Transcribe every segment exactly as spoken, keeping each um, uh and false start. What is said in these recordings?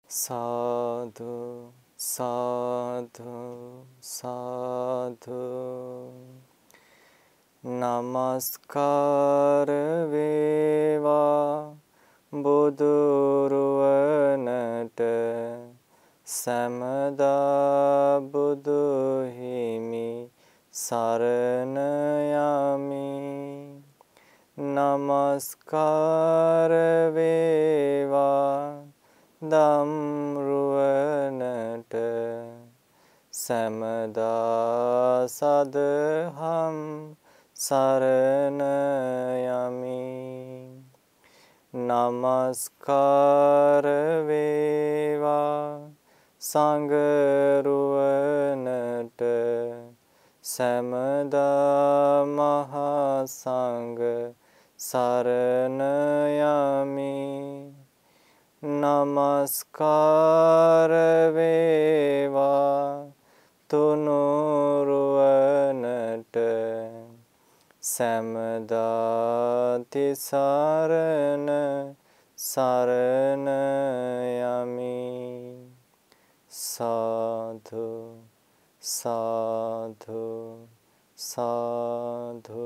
සාදු සාදු සාදු නමස්කාර වේවා බුදුරුවනට සමදා බුදු හිමි සරණ යමි නමස්කාර වේවා දම්රුවනට සමදා සදහම් සරණ යමි නමස්කාර වේවා සංඝරුවනට සමදා මහා සංඝ සරණ යමි නමස්කාර වේවා තුනුරුවනට සමදා තිසරණ සරණ යමි සාදු සාදු සාදු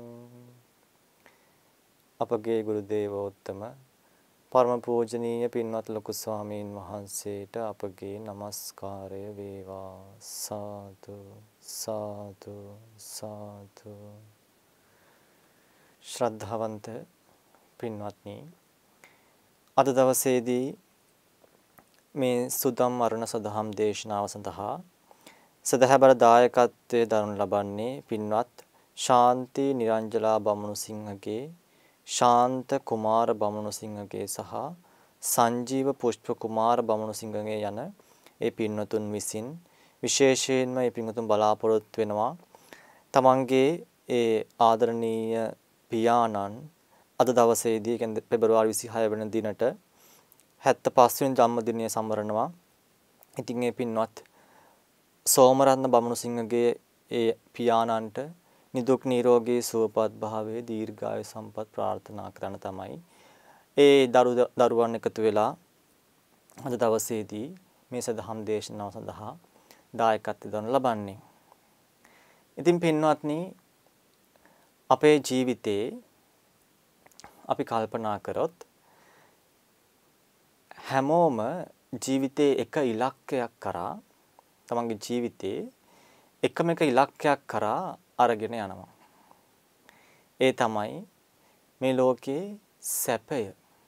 අපගේ ගුරු දේවෝත්තම පරම පූජනීය පින්වත් ලොකු ස්වාමීන් වහන්සේට අපගේ নমස්කාරය වේවා සාදු සාදු සාදු ශ්‍රද්ධාවන්ත පින්වත්නි අද දවසේදී මේ සුදම් අරුණ සදහම් දේශනාව සඳහා සදහබර දායකත්වයේ දරනු ලබන්නේ පින්වත් ශාන්ති නිරංජලා බමුණුසිංහගේ ශාන්ත කුමාර බමුණුසිංහගේ සහ සංජීව පුෂ්ප කුමාර බමුණුසිංහගේ යන ඒ පින්වතුන් විසින් විශේෂයෙන්ම මේ පින්වතුන් බලාපොරොත්තු වෙනවා තමන්ගේ ඒ ආදරණීය පියාණන් අද දවසේදී කියන්නේ පෙබරවාරි විසිහය වෙනි දිනට හැත්තෑ පස් වෙනි ජන්මදිනය සමරනවා. ඉතින් මේ පින්වත් සෝමරත්න බමුණුසිංහගේ ඒ පියාණන්ට නිදුක් නිරෝගී සුවපත් භාවයේ දීර්ඝායු සම්පත් ප්‍රාර්ථනා කරන තමයි ඒ දරුවන් එකතු වෙලා අද දවසේදී මේ සදහම් දේශනාව සඳහා දායකත්වය දරන ලබන්නේ. ඉතින් පින්වත්නි අපේ ජීවිතේ අපි කල්පනා කරොත් හැමෝම ජීවිතේ එක ඉලක්කයක් කරා තමන්ගේ ජීවිතේ එකම එක ඉලක්කයක් කරා අරගෙන යනවා. ඒ තමයි මේ ලෝකේ සැපය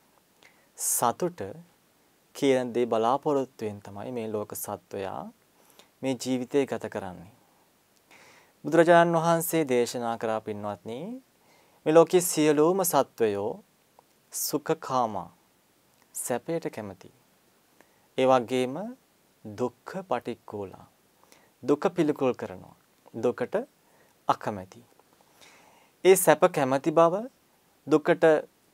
සතුට කියන දේ බලාපොරොත්තුෙන් තමයි මේ ලෝක සත්වයා මේ ජීවිතය ගත කරන්නේ. බුදුරජාණන් වහන්සේ දේශනා කරා පින්වත්නි මේ ලෝකයේ සියලුම සත්වයෝ සුඛකාමා සැපයට කැමති. ඒ වගේම දුක්ඛ පටික්කුලා දුක පිළිකුල් කරනවා. දුකට අකමැති. ඒ සැප කැමැති බව දුකට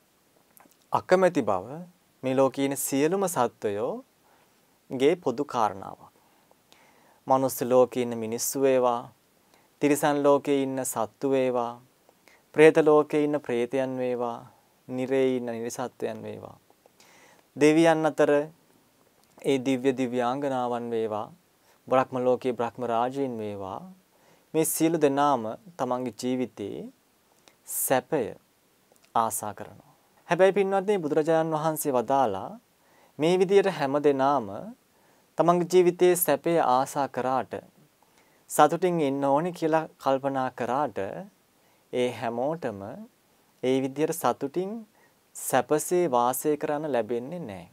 අකමැති බව මේ ලෝකයේ ඉන්න සියලුම සත්වයෝගේ පොදු කාරණාවක්. මනුස්ස ලෝකයේ ඉන්න මිනිස්සු වේවා, තිරිසන් ලෝකයේ ඉන්න සත්තු වේවා, പ്രേත ලෝකයේ ඉන්න പ്രേතයන් වේවා, නිරේ ඉන්න නිරසත්වයන් වේවා. දෙවියන් අතර ඒ දිව්‍ය දිව්‍යාංගනාවන් වේවා, බ්‍රහ්ම ලෝකයේ බ්‍රහ්ම රාජීන් වේවා. මේ සියලු දෙනාම තමන්ගේ ජීවිතේ සැපය ආසා කරනවා. හැබැයි පින්වත්නි බුදුරජාණන් වහන්සේ වදාලා මේ විදියට හැම දෙනාම තමන්ගේ ජීවිතේ සැපය ආසා කරාට සතුටින් ඉන්න ඕනේ කියලා කල්පනා කරාට ඒ හැමෝටම ඒ විදියට සතුටින් සැපසේ වාසය කරන්න ලැබෙන්නේ නැහැ.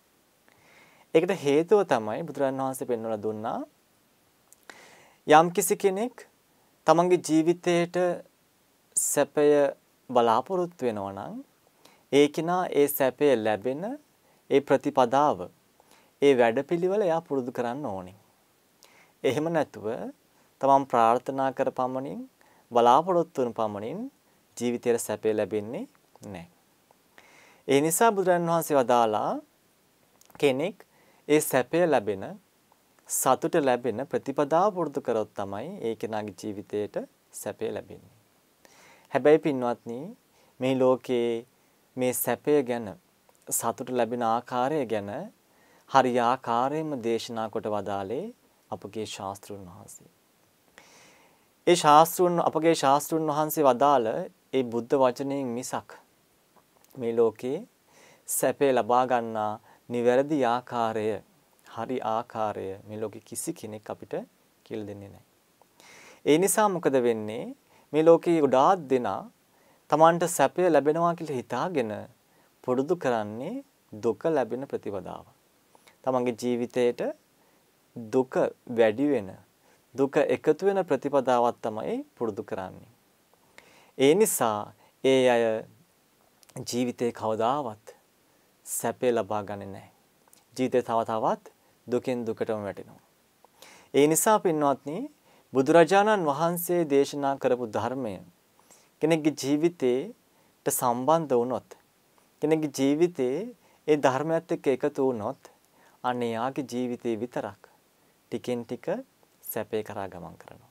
ඒකට හේතුව තමයි බුදුරජාණන් වහන්සේ පෙන්වලා දුන්නා යම්කිසි කෙනෙක් තමන්ගේ ජීවිතයට සැපය බලාපොරොත්තු වෙනවා නම් ඒ කෙනා ඒ සැපය ලැබෙන ඒ ප්‍රතිපදාව ඒ වැඩපිළිවෙල එයා පුරුදු කරන්න ඕනේ. එහෙම නැතුව තමන් ප්‍රාර්ථනා කර පමණින් බලාපොරොත්තු වන පමණින් ජීවිතයට සැපය ලැබෙන්නේ නැහැ. ඒ නිසා බුදුරජාණන් වහන්සේ වදාලා කෙනෙක් ඒ සැපය ලැබෙන සතුට ලැබෙන ප්‍රතිපදාව පුරුදු කරොත් තමයි ඒ කෙනාගේ ජීවිතයට සැපය ලැබෙන්නේ. හැබැයි පින්වත්නි මේ ලෝකේ මේ සැපය ගැන සතුට ලැබෙන ආකාරය ගැන හරි ආකාරයෙන්ම දේශනා කොට වදාළේ අපගේ ශාස්ත්‍රඥ වහන්සේ. ඒ ශාස්ත්‍රඥ අපගේ ශාස්ත්‍රඥ වහන්සේ වදාළ ඒ බුද්ධ වචනයෙන් මිසක් මේ ලෝකේ සැපේ ලබා ගන්නා නිවැරදි ආකාරය, හරි ආකාරය මේ ලෝකේ කිසි කෙනෙක් අපිට කියලා දෙන්නේ නැහැ. ඒ නිසා මොකද වෙන්නේ? මේ ලෝකේ ගොඩාක් දෙනා Tamanට සැපය ලැබෙනවා කියලා හිතාගෙන පුරුදු කරන්නේ දුක ලැබෙන ප්‍රතිපදාව. Tamanගේ ජීවිතේට දුක වැඩි වෙන, දුක එකතු වෙන ප්‍රතිපදාවක් තමයි පුරුදු කරන්නේ. ඒ නිසා ඒ අය ජීවිතේ කවදාවත් සැපේ ලබා ගන්නේ නැහැ. ජීවිතේ තව තවත් දුකෙන් දුකටම වැටෙනවා. ඒ නිසා පින්වත්නි, බුදුරජාණන් වහන්සේ දේශනා කරපු ධර්මය කෙනෙක්ගේ ජීවිතේට සම්බන්ධ වුණොත්, කෙනෙක්ගේ ජීවිතේ ඒ ධර්මයත් එක්ක එකතු වුණොත්, අනේ යාගේ ජීවිතේ විතරක් ටිකෙන් ටික සැපේ කරා ගමන් කරනවා.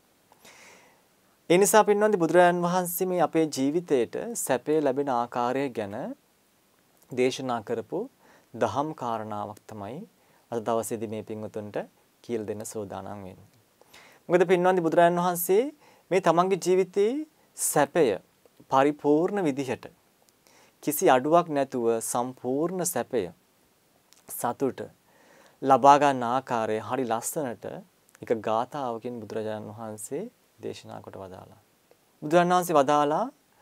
ඒ නිසා පින්වත්නි, බුදුරජාණන් වහන්සේ මේ අපේ ජීවිතේට සැපේ ලැබෙන ආකාරය ගැන දේශනා කරපු දහම් කාරණාවක් තමයි අද දවසේදී මේ පින්වතුන්ට කියලා දෙන්න සූදානම් වෙන්නේ. මොකද පින්වත්නි, බුදුරජාණන් වහන්සේ මේ තමන්ගේ ජීවිතේ සැපය පරිපූර්ණ විදිහට කිසි අඩුවක් නැතුව සම්පූර්ණ සැපය සතුට ලබා ගන්න ආකාරය හරි ලස්සනට එක ගාථාවකින් බුදුරජාණන් වහන්සේ දේශනා කොට වදාලා. බුදුරජාණන් වහන්සේ වදාලා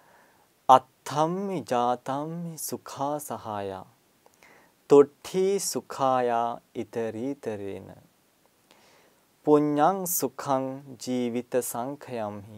අත්තම්මි ජාතම්මි සුඛා සහාය තොට්ඨි සුඛායා ඊතරීතරේන පුඤ්ඤං සුඛං ජීවිත සංඛයම්හි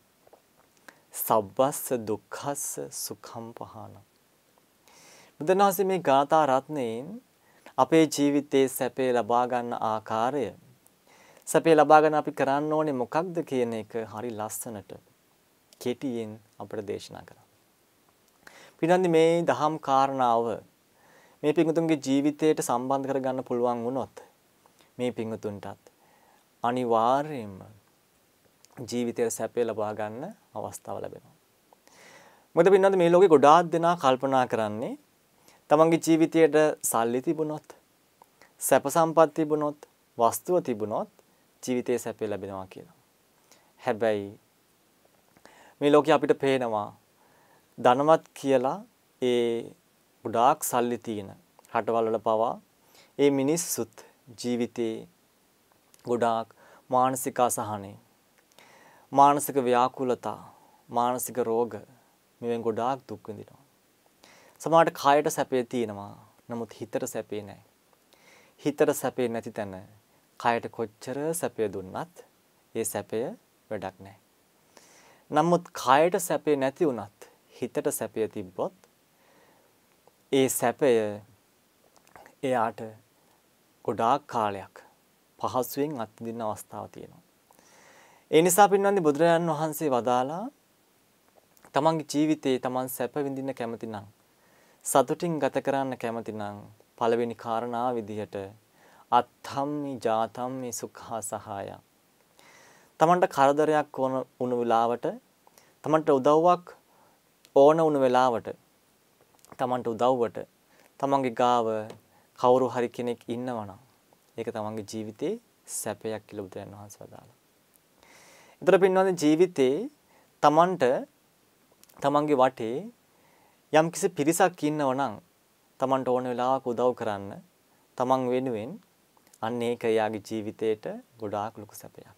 සබ්බස්ස දුක්ඛස්ස සුඛම් පහන. බුදුන් වහන්සේ මේ ගාථා රත්නයෙන් අපේ ජීවිතයේ සැපේ ලබා ගන්න ආකාරය, සැපේ ලබා ගන්න අපි කරන්න ඕනේ මොකක්ද කියන එක හරි ලස්සනට කෙටියෙන් අපට දේශනා කරා. පින්නන්දි මේ දහම් කාරණාව මේ පින්වතුන්ගේ ජීවිතයට සම්බන්ධ කරගන්න පුළුවන් වුණොත් මේ පින්වතුන්ටත් අනිවාර්යයෙන්ම ජීවිතයේ සැපේ ලබා ගන්න අවස්ථාව ලැබෙනවා. මොකද පින්නන්දි මේ ලෝකේ ගොඩාක් දෙනා කල්පනා කරන්නේ තමන්ගේ ජීවිතයට සල්ලි තිබුණොත්, සැප සම්පත් තිබුණොත්, වස්තුව තිබුණොත් ජීවිතයේ සැපේ ලැබෙනවා කියලා. හැබැයි මේ ලෝකේ අපිට පේනවා ධනවත් කියලා ඒ ගොඩාක් සල්ලි තියෙන රටවල් වල පවා ඒ මිනිස්සුත් ජීවිතේ ගොඩාක් මානසික අසහනෙ, මානසික ව්‍යාකූලතා, මානසික රෝග මෙවෙන් ගොඩාක් දුක් විඳිනවා. සමහරට කායට සැපේ තියෙනවා, නමුත් හිතට සැපේ නැහැ. හිතට සැපේ නැති තැන කායට කොච්චර සැපේ දුන්නත් ඒ සැපය වැඩක් නැහැ. නමුත් කායට සැපේ නැති වුණත් හිතට සැපය තිබ්බොත් ඒ සැපය එයාට ගොඩාක් කාලයක් පහසුවෙන් අත්විඳින්න අවස්ථාවක් තියෙනවා. ඒ නිසා පින්වත්නි, බුදුරජාණන් වහන්සේ වදාලා තමන්ගේ ජීවිතේ තමන් සැප විඳින්න කැමති නම්, සතුටින් ගත කරන්න කැමති නම් පළවෙනි කාරණා විදිහට අත්තම්මි ජාතම්මි සුඛා සහාය. තමන්ට කරදරයක් ඕන වුණු වෙලාවට, තමන්ට උදව්වක් ඕන වුණු වෙලාවට, තමන්ට උදව්වට තමන්ගේ ගාව කවුරු හරි කෙනෙක් ඉන්නවනම් ඒක තමන්ගේ ජීවිතේ සැපයක් කියලා බුදුරජාණන් වහන්සේ වදාළා. ඒතර පින්වත්නි, ජීවිතේ තමන්ට තමන්ගේ වටේ යම් කිසි පිරිසක් ඉන්නවනම් තමන්ට ඕන වෙලාවක උදව් කරන්න තමන් වෙනුවෙන්, අන්න ඒක එයාගේ ජීවිතේට ගොඩාක් ලොකු සැපයක්.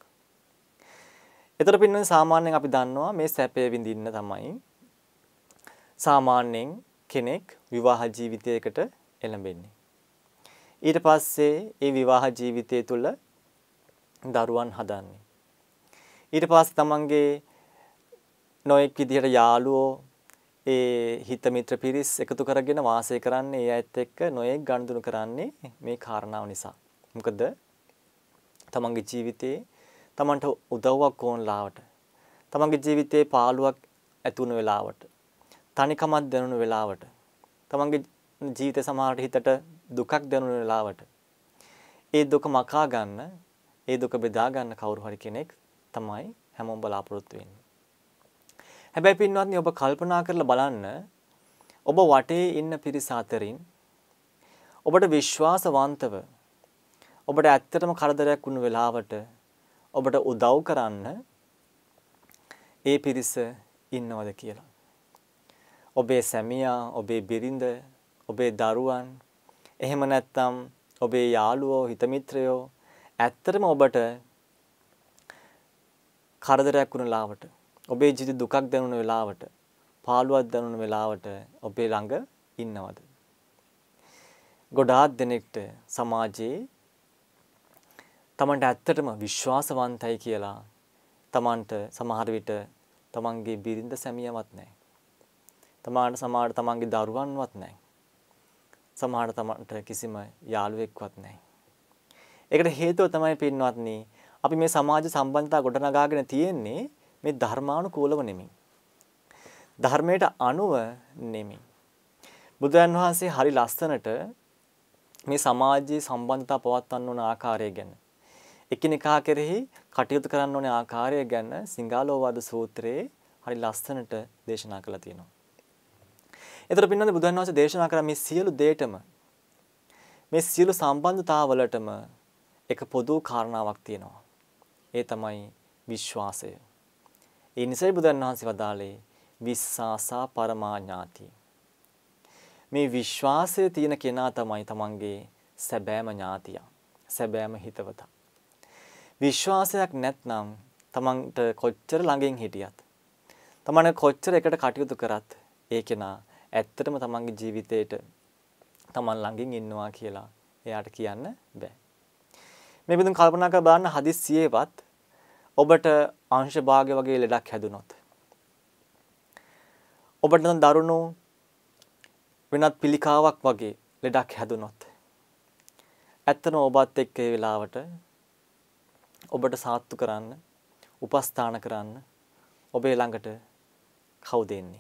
ඒතර පින්වත්නි, සාමාන්‍යයෙන් අපි දන්නවා මේ සැපය විඳින්න තමයි සාමාන්‍යයෙන් කෙනෙක් විවාහ ජීවිතයකට එළඹෙන්නේ. ඊට පස්සේ ඒ විවාහ ජීවිතය තුළ දරුවන් හදන්නේ. ඊට පස්සේ තමන්ගේ නොයෙක් විදිහට යාළුවෝ, ඒ හිත මිත්‍ර පිරිස් එකතු කරගෙන වාසය කරන්නේ, ඒ අයත් එක්ක නොයෙක් ගනුදෙනු කරන්නේ මේ කාරණාව නිසා. මොකද තමන්ගේ ජීවිතේ තමන්ට උදව්වක් ඕන ලාවට, තමන්ගේ ජීවිතේ පාළුවක් ඇති වුණු වෙලාවට, තනිකමක් දැනුණු වෙලාවට, තමන්ගේ ජීවිතේ සමහරට හිතට දුකක් දැනුණු වෙලාවට ඒ දුක මකා ගන්න, ඒ දුක බෙදා ගන්න කවුරු හරි කෙනෙක් තමයි හැමෝම බලාපොරොත්තු වෙන්නේ. හැබැයි පින්වත්නි, ඔබ කල්පනා කරලා බලන්න, ඔබ වටේ ඉන්න පිරිස අතරින් ඔබට විශ්වාසවන්තව ඔබට ඇත්තටම කරදරයක් වුණු වෙලාවට ඔබට උදව් කරන්න ඒ පිරිස ඉන්නවද කියලා. ඔබේ සැමියා, ඔබේ බිරිඳ, ඔබේ දරුවන්, එහෙම නැත්නම් ඔබේ යාළුවෝ, හිතමිත්‍රයෝ ඇත්තටම ඔබට කරදරයක් වුණු වෙලාවට, ඔබේ ජීවිත දුකක් දැනුන වෙලාවට, පාළුවක් දැනුන වෙලාවට ඔබේ ළඟ ඉන්නවද? ගොඩාක් දෙනෙක්ට සමාජයේ තමන්ට ඇත්තටම විශ්වාසවන්තයි කියලා තමන්ට සමහර විට තමන්ගේ බිරිඳ සැමියාවක් නැහැ. තමාට සමහර තමන්ගේ දරුවන්වත් නැහැ. සමහර තමන්ට කිසිම යාළුවෙක්වත් නැහැ. ඒකට හේතුව තමයි පින්වත්නි අපි මේ සමාජ සම්බන්ධතා ගොඩනගාගෙන තියෙන්නේ මේ ධර්මානුකූලව නෙමෙයි. ධර්මයට අනුව නෙමෙයි. බුදුන් වහන්සේ හරි ලස්සනට මේ සමාජයේ සම්බන්ධතා පවත්වන්න ඕන ආකාරය ගැන එකිනෙකා කෙරෙහි කටයුතු කරන්න ඕන ආකාරය ගැන සිංහාලෝවාද සූත්‍රයේ හරි ලස්සනට දේශනා කළා තියෙනවා. ඒතර පින්නන්නේ බුදුන් වහන්සේ දේශනා කරා මේ සියලු දේටම මේ සියලු සම්බන්ධතාවලටම එක පොදු කාරණාවක් තියෙනවා. ඒ තමයි විශ්වාසය. ඒ නිසයි බුදුන් වහන්සේ වදාළේ විස්සාසා පරමා ඥාති. මේ විශ්වාසය තියෙන කෙනා තමයි තමන්ගේ සැබෑම ඥාතියා, සැබෑම හිතවතා. විශ්වාසයක් නැත්නම් තමන්ට කොච්චර ළඟින් හිටියත්, තමන් කොච්චර එකට කටයුතු කරත් ඒ කෙනා ඇත්තටම තමන්ගේ ජීවිතේට තමන් ළඟින් ඉන්නවා කියලා එයාට කියන්න බෑ. මේ විදිහින් කල්පනා කර බලන්න හදිස්සියේවත් ඔබට අංශ භාගය වගේ ලෙඩක් හැදුනොත්, ඔබට නම් දරුණු වෙනත් පිළිකාවක් වගේ ලෙඩක් හැදුනොත්, ඇත්තම ඔබත් එක්ක ඒ වෙලාවට ඔබට සාත්තු කරන්න, උපස්ථාන කරන්න ඔබේ ළඟට කවුද එන්නේ?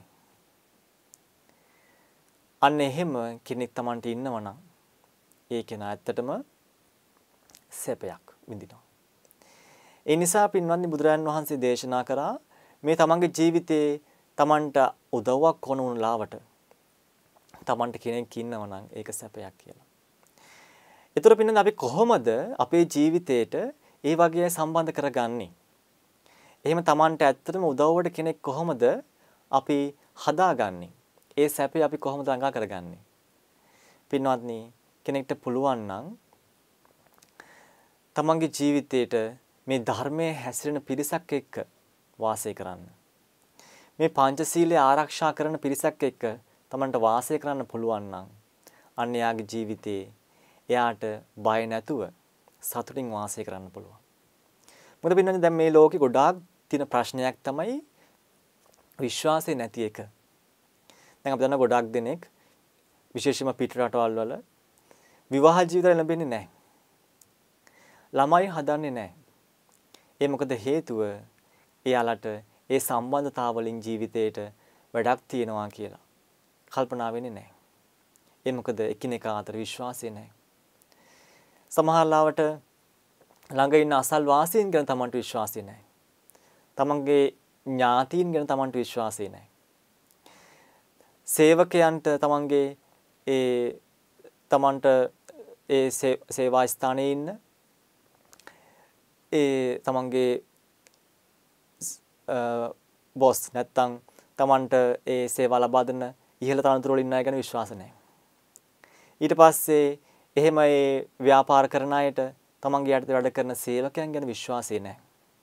අන්න එහෙම කෙනෙක් Tamanට ඉන්නවනම් ඒ කෙනා ඇත්තටම සැපයක් විඳිනවා. ඒ නිසා පින්වත්නි බුදුරජාන් වහන්සේ දේශනා කරා මේ තමන්ගේ ජීවිතේ තමන්ට උදව්වක් කොන වුණ ලාවට තමන්ට කෙනෙක් ඉන්නවා නම් ඒක සැපයක් කියලා. ඒතර පින්නන්නේ අපි කොහොමද අපේ ජීවිතේට ඒ වගේ සම්බන්ධ කරගන්නේ? එහෙම තමන්ට ඇත්තටම උදව්වට කෙනෙක් කොහොමද අපි හදාගන්නේ? ඒ සැපේ අපි කොහොමද ළඟා කරගන්නේ? පින්වත්නි කෙනෙක්ට පුළුවන් නම් තමන්ගේ ජීවිතේට මේ ධර්මයේ හැසිරෙන පිරිසක් එක්ක වාසය කරන්න. මේ පංචශීලයේ ආරක්ෂා කරන පිරිසක් එක්ක තමන්ට වාසය කරන්න පුළුවන් නම් අන්න යාගේ ජීවිතේ එයාට බය නැතුව සතුටින් වාසය කරන්න පුළුවන්. මොකද පින්නන්නේ දැන් මේ ලෝකේ ගොඩාක් තියෙන ප්‍රශ්නයක් තමයි විශ්වාසය නැති එක. දැන් අපි දන්න ගොඩාක් දෙනෙක් විශේෂයෙන්ම පිට රටවල් වල විවාහ ජීවිතය ලැබෙන්නේ නැහැ. ළමයි හදන්නේ නැහැ. ඒ මොකද හේතුව එයාලට ඒ සම්බන්ධතාවලින් ජීවිතේට වැඩක් තියනවා කියලා කල්පනා වෙන්නේ නැහැ. ඒ මොකද එකිනෙකා අතර විශ්වාසය නැහැ. සමහර ලාවට ළඟ ඉන්න අසල්වාසීන් ගැන Tamanට විශ්වාසය නැහැ. Tamanගේ ඥාතීන් ගැන Tamanට විශ්වාසය නැහැ. සේවකයන්ට Tamanගේ ඒ Tamanට ඒ සේවා ස්ථානයේ ඉන්න ඒ තමන්ගේ බොස් නැත්තම් තමන්ට ඒ සේවා ලබා දෙන ඉහළ තනතුරු වල ඉන්න අය ගැන විශ්වාස නැහැ. ඊට පස්සේ එහෙම ඒ ව්‍යාපාර කරන අයට තමන්ගේ යටතේ වැඩ කරන සේවකයන් ගැන විශ්වාසය නැහැ.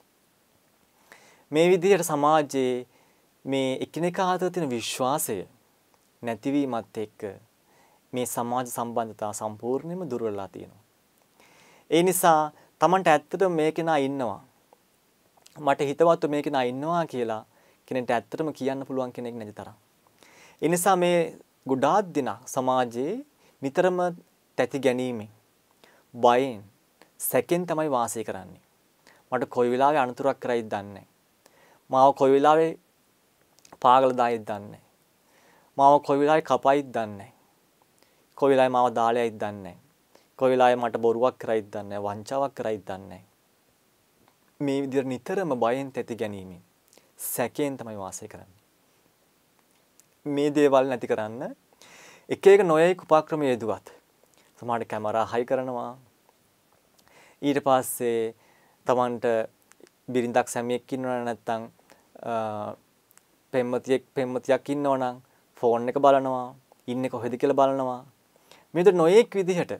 මේ විදිහට සමාජයේ මේ එකිනෙකා අතර තියෙන විශ්වාසය නැතිවීමත් එක්ක මේ සමාජ සම්බන්ධතා සම්පූර්ණයෙන්ම දුර වෙලා තියෙනවා. ඒ නිසා තමන්ට ඇත්තටම මේ කෙනා ඉන්නවා, මට හිතවත් මේ කෙනා ඉන්නවා කියලා කෙනෙක්ට ඇත්තටම කියන්න පුළුවන් කෙනෙක් නැති තරම්. ඒ නිසා මේ ගොඩාක් දින සමාජයේ නිතරම තැති ගැනීමෙන්, බයෙන්, සැකෙන් තමයි වාසය කරන්නේ. මට කොයි වෙලාවෙ අනතුරක් කරයිද දන්නේ නැහැ. මාව කොයි වෙලාවෙ පාගල දායිද දන්නේ නැහැ. මාව කොයි වෙලාවෙ කපයිද දන්නේ නැහැ. කොයි වෙලාවෙ මාව දාලයිද දන්නේ නැහැ. කොයි වෙලාවෙ මට බොරුවක් කරයිද දන්නේ නැහැ, වංචාවක් කරයිද දන්නේ නැහැ. මේ විදිහට නිතරම බයෙන් තැති ගැනීමෙන්, සැකයෙන් තමයි වාසය කරන්නේ. මේ දේවල් නැති කරන්න එක එක නොයෙක් උපක්‍රම යෙදුවත් සමහරට කැමරා හයි කරනවා, ඊට පස්සේ තමන්ට බිරිඳක් සැමියෙක් ඉන්නවනම් නැත්තම් පෙම්වතියෙක් පෙම්වතියක් ඉන්නවනම් ෆෝන් එක බලනවා, ඉන්නේ කොහෙද කියලා බලනවා. මේ විදිහට නොයෙක් විදිහට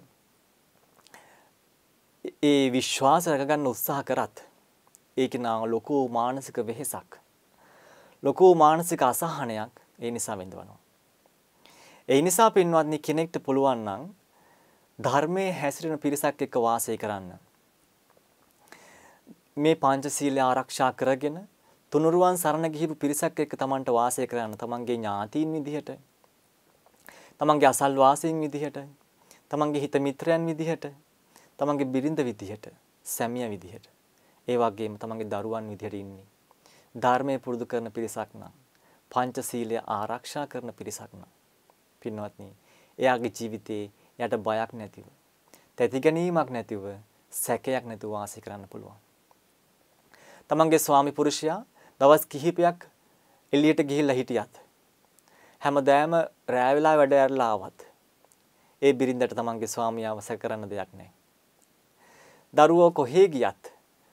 ඒ විශ්වාස රැකගන්න උත්සාහ කරත් ඒක නා ලොකු මානසික වෙහෙසක්. ලොකු මානසික අසහනයක් ඒ නිසා වෙනවනවා. ඒ නිසා පින්වත්නි කෙනෙක්ට පුළුවන් නම් ධර්මයේ හැසිරෙන පිරිසක් එක්ක වාසය කරන්න. මේ පංචශීලය ආරක්ෂා කරගෙන තුනුරුවන් සරණ ගිහිපු පිරිසක් එක්ක Tamanට වාසය කරන්න. Tamanගේ ඥාතීන් විදිහට, Tamanගේ අසල්වාසීන් විදිහට, Tamanගේ හිත මිත්‍රයන් විදිහට, Tamanගේ බිරිඳ විදිහට, සැමියා විදිහට, ඒ වගේම Tamanගේ දරුවන් විදිහට ඉන්නේ. ධර්මයේ පුරුදු කරන පිරිසක් නම්, පංචශීලය ආරක්ෂා කරන පිරිසක් නම් පින්වත්නි, එයාගේ ජීවිතේ යට බයක් නැතිව, තැති ගැනීමක් නැතිව, සැකයක් නැතුව වාසය කරන්න පුළුවන්. තමන්ගේ ස්වාමි පුරුෂයා දවස් කිහිපයක් එළියට ගිහිල්ලා හිටියත්, හැමදාම රෑ වෙලා වැඩ ඇරලා ආවත්, ඒ බිරිඳට තමන්ගේ ස්වාමියාව සැක කරන්න දෙයක් නැහැ. දරුවෝ කොහේ ගියත්,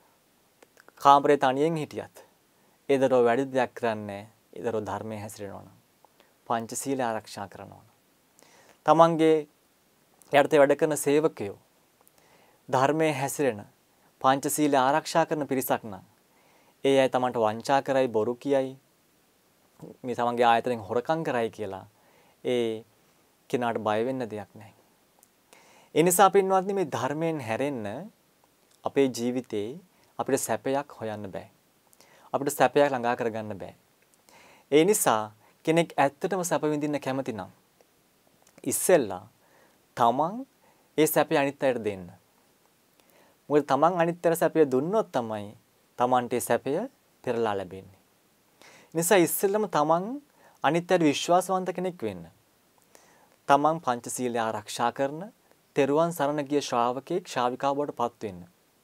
කාමරේ තනියෙන් හිටියත්, ඒ දරුවෝ වැඩි දෙයක් කරන්නේ, ඒ දරුවෝ ධර්මයේ හැසිරෙනවා නම්, පංචශීලය ආරක්ෂා කරනවා නම්, තමන්ගේ යටතේ වැඩ කරන සේවකයෝ ධර්මයේ හැසිරෙන පංචශීලය ආරක්ෂා කරන පිරිසක් නම්, ඒ අය තමන්ට වංචා කරයි, බොරු කියයි, මේ තමන්ගේ ආයතනෙන් හොරකම් කරයි කියලා ඒ කෙනාට බය වෙන්න දෙයක් නැහැ. ඒ නිසා පින්වත්නි මේ ධර්මයෙන් හැරෙන්න අපේ ජීවිතේ අපිට සැපයක් හොයන්න බෑ. අපිට සැපයක් ළඟා කරගන්න බෑ. ඒ නිසා කෙනෙක් ඇත්තටම සැප විඳින්න කැමති නම් ඉස්සෙල්ලා තමන් ඒ සැපය අනිත් අයට දෙන්න. මොකද තමන් අනිත් අයට සැපය දුන්නොත් තමයි තමන්ට ඒ සැපය පෙරලා ලැබෙන්නේ. නිසා ඉස්සෙල්ලම තමන් අනිත් අයට විශ්වාසවන්ත කෙනෙක් වෙන්න. තමන් පංචශීලය ආරක්ෂා කරන තෙරුවන් සරණ ගිය ශ්‍රාවකෙක්, ශ්‍රාවිකාව බවට පත් වෙන්න.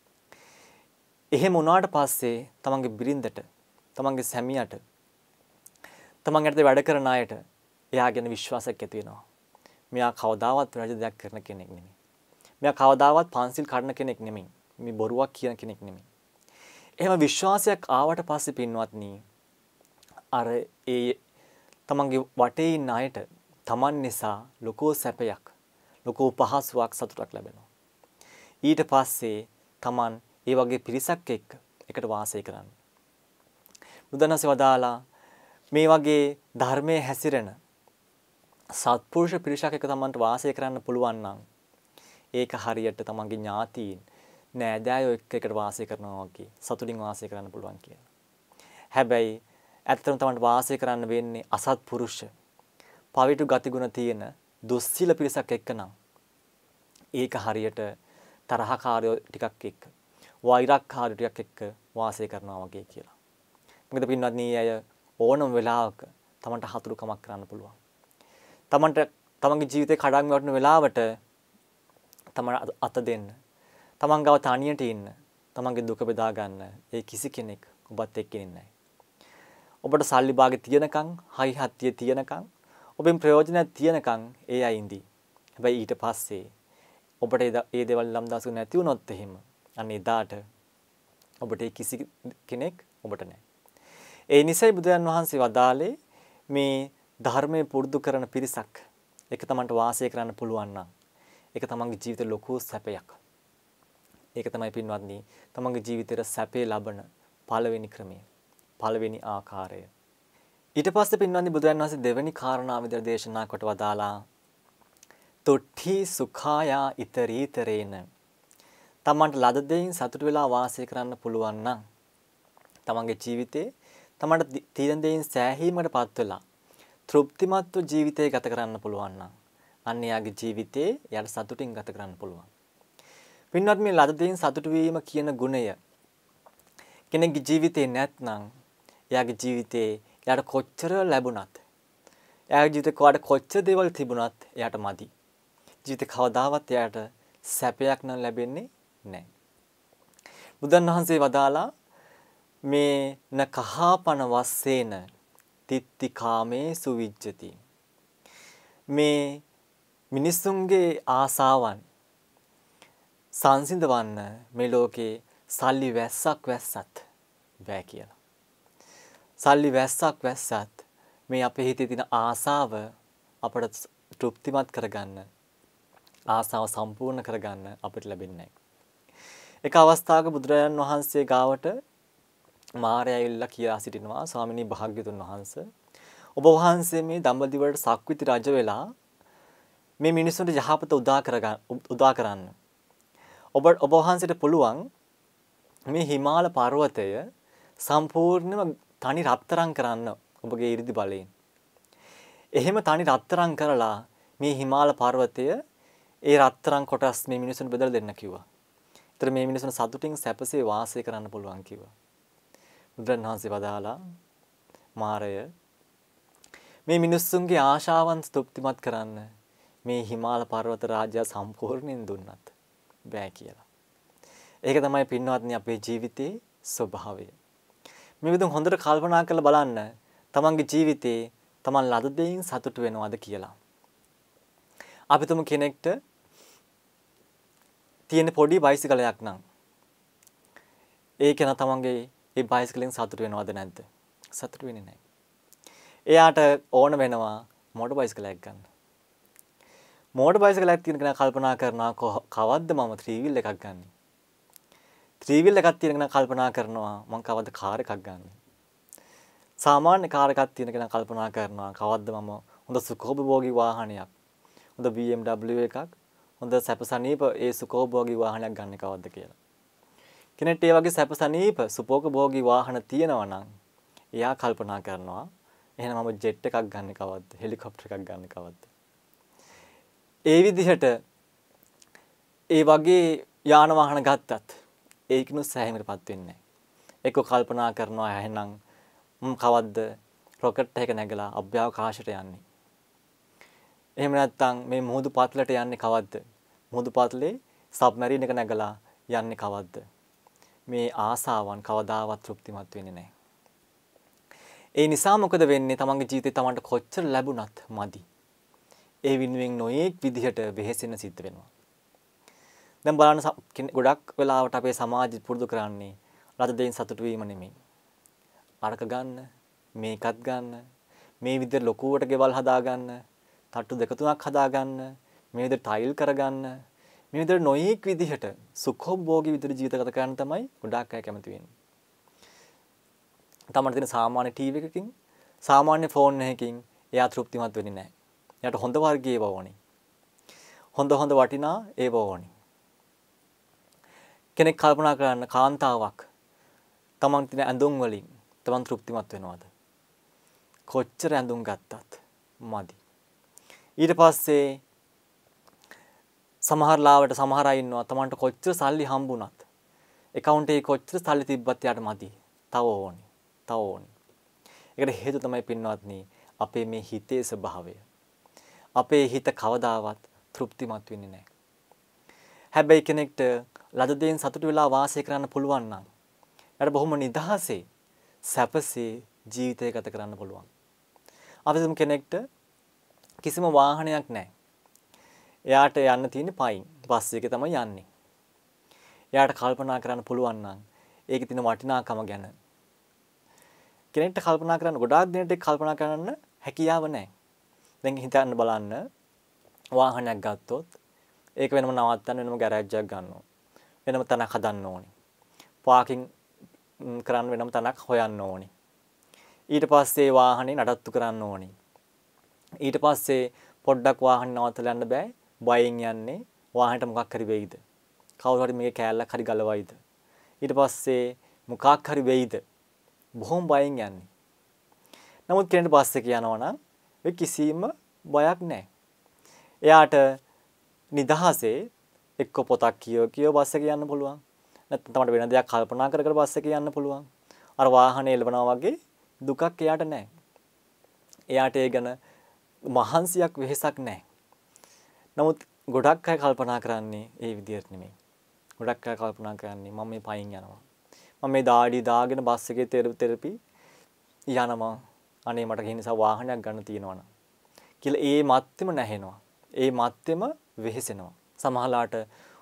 එහෙම වුණාට පස්සේ තමන්ගේ බිරිඳට, තමන්ගේ සැමියාට, තමන් යටතේ වැඩ කරන අයට එයා ගැන විශ්වාසයක් ඇති වෙනවා. මෙයා කවදාවත් වැරදි දෙයක් කරන කෙනෙක් නෙමෙයි. මෙයා කවදාවත් පන්සිල් කඩන කෙනෙක් නෙමෙයි. මේ බොරුවක් කියන කෙනෙක් නෙමෙයි. එහෙම විශ්වාසයක් ආවට පස්සේ පින්වත්නි, අර ඒ තමන්ගේ වටේ ඉන්න අයට තමන් නිසා ලොකෝ සැපයක්, ලොකෝ පහසුවක්, සතුටක් ලැබෙනවා. ඊට පස්සේ තමන් ඒ වගේ පිරිසක් එක්ක එකට වාසය කරන්න. බුදුන්වහන්සේ වදාලා මේ වගේ ධර්මයේ හැසිරෙන සත්පුරුෂ පිරිසක් එක්ක තමන්ට වාසය කරන්න පුළුවන් නම් ඒක හරියට තමන්ගේ ඥාතීන්, නෑදෑයෝ එක්ක එකට වාසය කරනවා වගේ සතුටින් වාසය කරන්න පුළුවන් කියලා. හැබැයි ඇත්තටම තමන්ට වාසය කරන්න වෙන්නේ අසත්පුරුෂ, පවිතු ගතිගුණ තියෙන දුස්සීල පිරිසක් එක්ක නම් ඒක හරියට තරහකාරයෝ ටිකක් එක්ක, වෛරක්කාරයෝ ටිකක් එක්ක වාසය කරනවා වගේ කියලා. මොකද පින්වත්නි, අය ඕනම වෙලාවක තමන්ට හතුරුකමක් කරන්න පුළුවන්. තමන්ට තමන්ගේ ජීවිතේ කඩන් වැටෙන වෙලාවට තමන් අත දෙන්න, තමන් ගාව තනියට ඉන්න, තමන්ගේ දුක බෙදා ගන්න ඒ කිසි කෙනෙක් ඔබත් එක්ක ඉන්නේ නැහැ. ඔබට සල්ලි භාගෙ තියනකම්, හයි හත්තිය තියනකම්, ඔබෙන් ප්‍රයෝජනයක් තියනකම් ඒ අය ඉඳී. හැබැයි ඊට පස්සේ ඔබට ඒ දේවල් ලම් දාසු නැති වුණොත් එහෙම අන්න එදාට ඔබට කිසි කෙනෙක් ඔබට නැහැ. ඒ නිසයි බුදුන් වහන්සේ වදාළේ මේ ධර්මයේ පුරුදු කරන පිරිසක් එක තමන්ට වාසය කරන්න පුළුවන් නම් ඒක තමන්ගේ ජීවිතේ ලොකු සැපයක්. ඒක තමයි පින්වත්නි තමන්ගේ ජීවිතේට සැපේ ලබන පළවෙනි ක්‍රමය, පළවෙනි ආකාරය. ඊට පස්සේ පින්වත්නි බුදුන් වහන්සේ දෙවෙනි කාරණාව විදිහට දේශනා කොට වදාලා තුට්ඨි සුඛායා ඉතරීතරේන. තමන්ට ලද දෙයින් සතුට වෙලා වාසය කරන්න පුළුවන් නම් තමන්ගේ ජීවිතේ තමන්ට තියෙන දෙයින් සෑහීමකටපත් වෙලා තෘප්තිමත්ව ජීවිතය ගත කරන්න පුළුවන් නම් අන්න එයාගේ ජීවිතේ එයාට සතුටින් ගත කරන්න පුළුවන්. පින්වත් මේ ලද දෙයින් සතුටු වීම කියන ගුණය කෙනෙක්ගේ ජීවිතේ නැත්නම් එයාගේ ජීවිතේ එයාට කොච්චර ලැබුණත්, එයාගේ ජීවිතේ කොහොඩ කොච්චර දේවල් තිබුණත් එයාට මදි. ජීවිතේ කවදාවත් එයාට සැපයක් නම් ලැබෙන්නේ නැහැ. බුදුන් වහන්සේ වදාලා මේ න කහපන වස්සේන තිත්ති කාමේ සුවිජ්ජති. මේ මිනිසුන්ගේ ආසාවන් සංසිඳවන්න මේ ලෝකේ සල්ලි වැස්සක් වැස්සත් බෑ කියලා. සල්ලි වැස්සක් වැස්සත් මේ අපේ හිතේ තියෙන ආසාව අපට තෘප්තිමත් කරගන්න, ආසාව සම්පූර්ණ කරගන්න අපිට ලැබෙන්නේ නැහැ. එක අවස්ථාවක බුදුරජාණන් වහන්සේ ගාවට මාරයා ඇවිල්ලා කියලා සිටිනවා, ස්වාමිනී භාග්‍යතුන් වහන්සේ, ඔබ වහන්සේ මේ දඹදිවට සක්විති රජ වෙලා මේ මිනිස්සුන්ට යහපත උදා කරගන්න උදා කරන්න. ඔබ ඔබ වහන්සේට පුළුවන් මේ හිමාල පර්වතය සම්පූර්ණයෙන්ම තනි රත්තරන් කරන්න ඔබගේ 이르දි බලයෙන්. එහෙම තනි රත්තරන් කරලා මේ හිමාල පර්වතය ඒ රත්තරන් කොටස් මේ මිනිස්සුන්ට බෙදලා දෙන්න කිව්වා. ඒතර මේ මිනිස්සුන් සතුටින් සැපසේ වාසය කරන්න පුළුවන් කිව්වා. බුදුරජාණන් වහන්සේ වදාලා මාරය මේ මිනිස්සුන්ගේ ආශාවන් තෘප්තිමත් කරන්න මේ හිමාල පර්වත රාජ්‍ය සම්පූර්ණයෙන් දුන්නත් බෑ කියලා. ඒක තමයි පින්වත්නි අපේ ජීවිතේ ස්වභාවය. මේ විදිහ හොඳට කල්පනා කරලා බලන්න තමන්ගේ ජීවිතේ තමන් ලද දෙයින් සතුටු වෙනවද කියලා. අපි තුමු කෙනෙක්ට තියෙන පොඩි බයිසිකලයක් නම් ඒක න තමන්ගේ ඒ බයිසිකලෙන් සතුටු වෙනවද නැද්ද? සතුටු වෙන්නේ නැහැ. එයාට ඕන වෙනවා මෝටර් බයිසිකලයක් ගන්න. මෝටර් බයිසිකලයක් තියෙන කෙනා කල්පනා කරනවා කවද්ද මම ත්‍රී වීල් එකක් ගන්න. ත්‍රී වීල් එකක් තියෙන කෙනා කල්පනා කරනවා මම කවද්ද කාර් එකක් ගන්න. සාමාන්‍ය කාර් එකක් තියෙන කෙනා කල්පනා කරනවා කවද්ද මම හොඳ සුඛෝපභෝගී වාහනයක්, හොඳ බී එම් ඩබ්ලිව් එකක්, හොඳ සැපසනීප ඒ සුඛෝපභෝගී වාහනයක් ගන්න කවද්ද කියලා. කෙනෙක්ට ඒ වගේ සැපසනීප සුඛෝපභෝගී වාහන තියෙනවා නම් එයා කල්පනා කරනවා එහෙනම් මම ජෙට් එකක් ගන්න කවද්ද, හෙලිකොප්ටර් එකක් ගන්න කවද්ද. ඒ විදිහට ඒ වගේ යාන වාහන ගත්තත් ඒකිනුත් සෑහීමකටපත් වෙන්නේ නැහැ. එක්ක කල්පනා කරනවා එහෙනම් මම කවද්ද රොකට් එක නැගලා අභ්‍යවකාශයට යන්නේ. එහෙම නැත්නම් මේ මුහුදු පාතලට යන්නේ කවද්ද? මුහුදු පාතලේ සබ්මරීන් එක නැගලා යන්නේ කවද්ද? මේ ආසාවන් කවදාවත් තෘප්තිමත් වෙන්නේ නැහැ. ඒ නිසා මොකද වෙන්නේ? තමන්ගේ ජීවිතේ තමන්ට කොච්චර ලැබුණත් මදි. ඒ වින්වෙන් නොයේක් විදිහට වෙහෙසෙන්න සිද්ධ වෙනවා. දැන් බලන්න ගොඩක් වෙලාවට අපේ සමාජෙ පුරුදු කරන්නේ ලද දෙයින් සතුටු වීම නෙමෙයි. අරක ගන්න, මේකත් ගන්න, මේ විදිහට ලොකුවට ගෙවල් හදා ගන්න, තට්ටු දෙක තුනක් හදා ගන්න, මේ විදිහට ටයිල් කරගන්න, මේ විදිහට නොයේක් විදිහට සුඛෝපභෝගී විදිහට ජීවිත ගත කරන්න තමයි ගොඩාක් අය කැමති වෙන්නේ. තමන්ට තියෙන සාමාන්‍ය ටීවී එකකින්, සාමාන්‍ය ෆෝන් එකකින් එයා තෘප්තිමත් වෙන්නේ නැහැ. එයාට හොඳ වර්ගයේ ඒවා ඕනේ. හොඳ හොඳ වටිනා ඒවා ඕනේ. කෙනෙක් කල්පනා කරන්න කාන්තාවක් තමන් තියෙන ඇඳුම් වලින් තමන් තෘප්තිමත් වෙනවද? කොච්චර ඇඳුම් ගත්තත් මදි. ඊට පස්සේ සමහර ලාවට සමහර අය ඉන්නවා තමන්ට කොච්චර සල්ලි හම්බුණත් account එකේ කොච්චර සල්ලි තිබ්බත් යාට මදි. තව ඕනේ. තව ඕනේ. ඒකට හේතුව තමයි පින්වත්නි අපේ මේ හිතේ ස්වභාවය. අපේ හිත කවදාවත් තෘප්තිමත් වෙන්නේ නැහැ. හැබැයි කෙනෙක්ට ලද දෙයින් සතුටු වෙලා වාසය කරන්න පුළුවන් නම් එයාට බොහොම නිදහසේ සැපසේ ජීවිතය ගත කරන්න පුළුවන්. අපි තුමු කෙනෙක්ට කිසිම වාහනයක් නැහැ. එයාට යන්න තියෙන්නේ පයින්. බස් එකේ තමයි යන්නේ. එයාට කල්පනා කරන්න පුළුවන් නම් ඒකේ තියෙන වටිනාකම ගැන. කෙනෙක්ට කල්පනා කරන්න ගොඩාක් දෙනෙක් කල්පනා කරන්න හැකියාව නැහැ. දැන් හිතන්න බලන්න වාහනයක් ගත්තොත් ඒක වෙනම නවත්තන්න වෙනම ගෑරේජ් එකක් ගන්නවා. වෙනම තැනක් හදන්න ඕනේ. පාකින් කරන්න වෙනම තැනක් හොයන්න ඕනේ. ඊට පස්සේ වාහනේ නඩත්තු කරන්න ඕනේ. ඊට පස්සේ පොඩ්ඩක් වාහනේ නවත්තලා යන්න බෑ. බයෙන් යන්නේ වාහනේට මොකක් හරි වෙයිද? කවුරු හරි මේකේ කෑල්ලක් හරි ගලවයිද? ඊට පස්සේ මොකක් හරි වෙයිද? බොහොම බයෙන් යන්නේ. නමුත් කෙනෙක් බස් එකේ යනවා නම් ඒ කිසිම බයක් නැහැ. එයාට නිදහසේ එක්ක පොතක් කියව කියව බස් එකේ යන්න පුළුවන්. නැත්නම් තමයි වෙන දෙයක් කල්පනා කර කර බස් එකේ යන්න පුළුවන්. අර වාහනේ එළවනවා වගේ දුකක් එයාට නැහැ. එයාට ඒ ගැන මහන්සියක් වෙහෙසක් නැහැ. නමුත් ගොඩක් අය කල්පනා කරන්නේ ඒ විදිහට නෙමෙයි. ගොඩක් අය කල්පනා කරන්නේ මම මේ පයින් යනවා. මම මේ දාඩි දාගෙන බස් එකේ තෙරපි යනවා. අනේ මට ඒ නිසා වාහනයක් ගන්න තියෙනවනම් කියලා ඒ මත්තෙම නැහෙනවා. ඒ මත්තෙම වෙහෙසෙනවා. සමහරලාට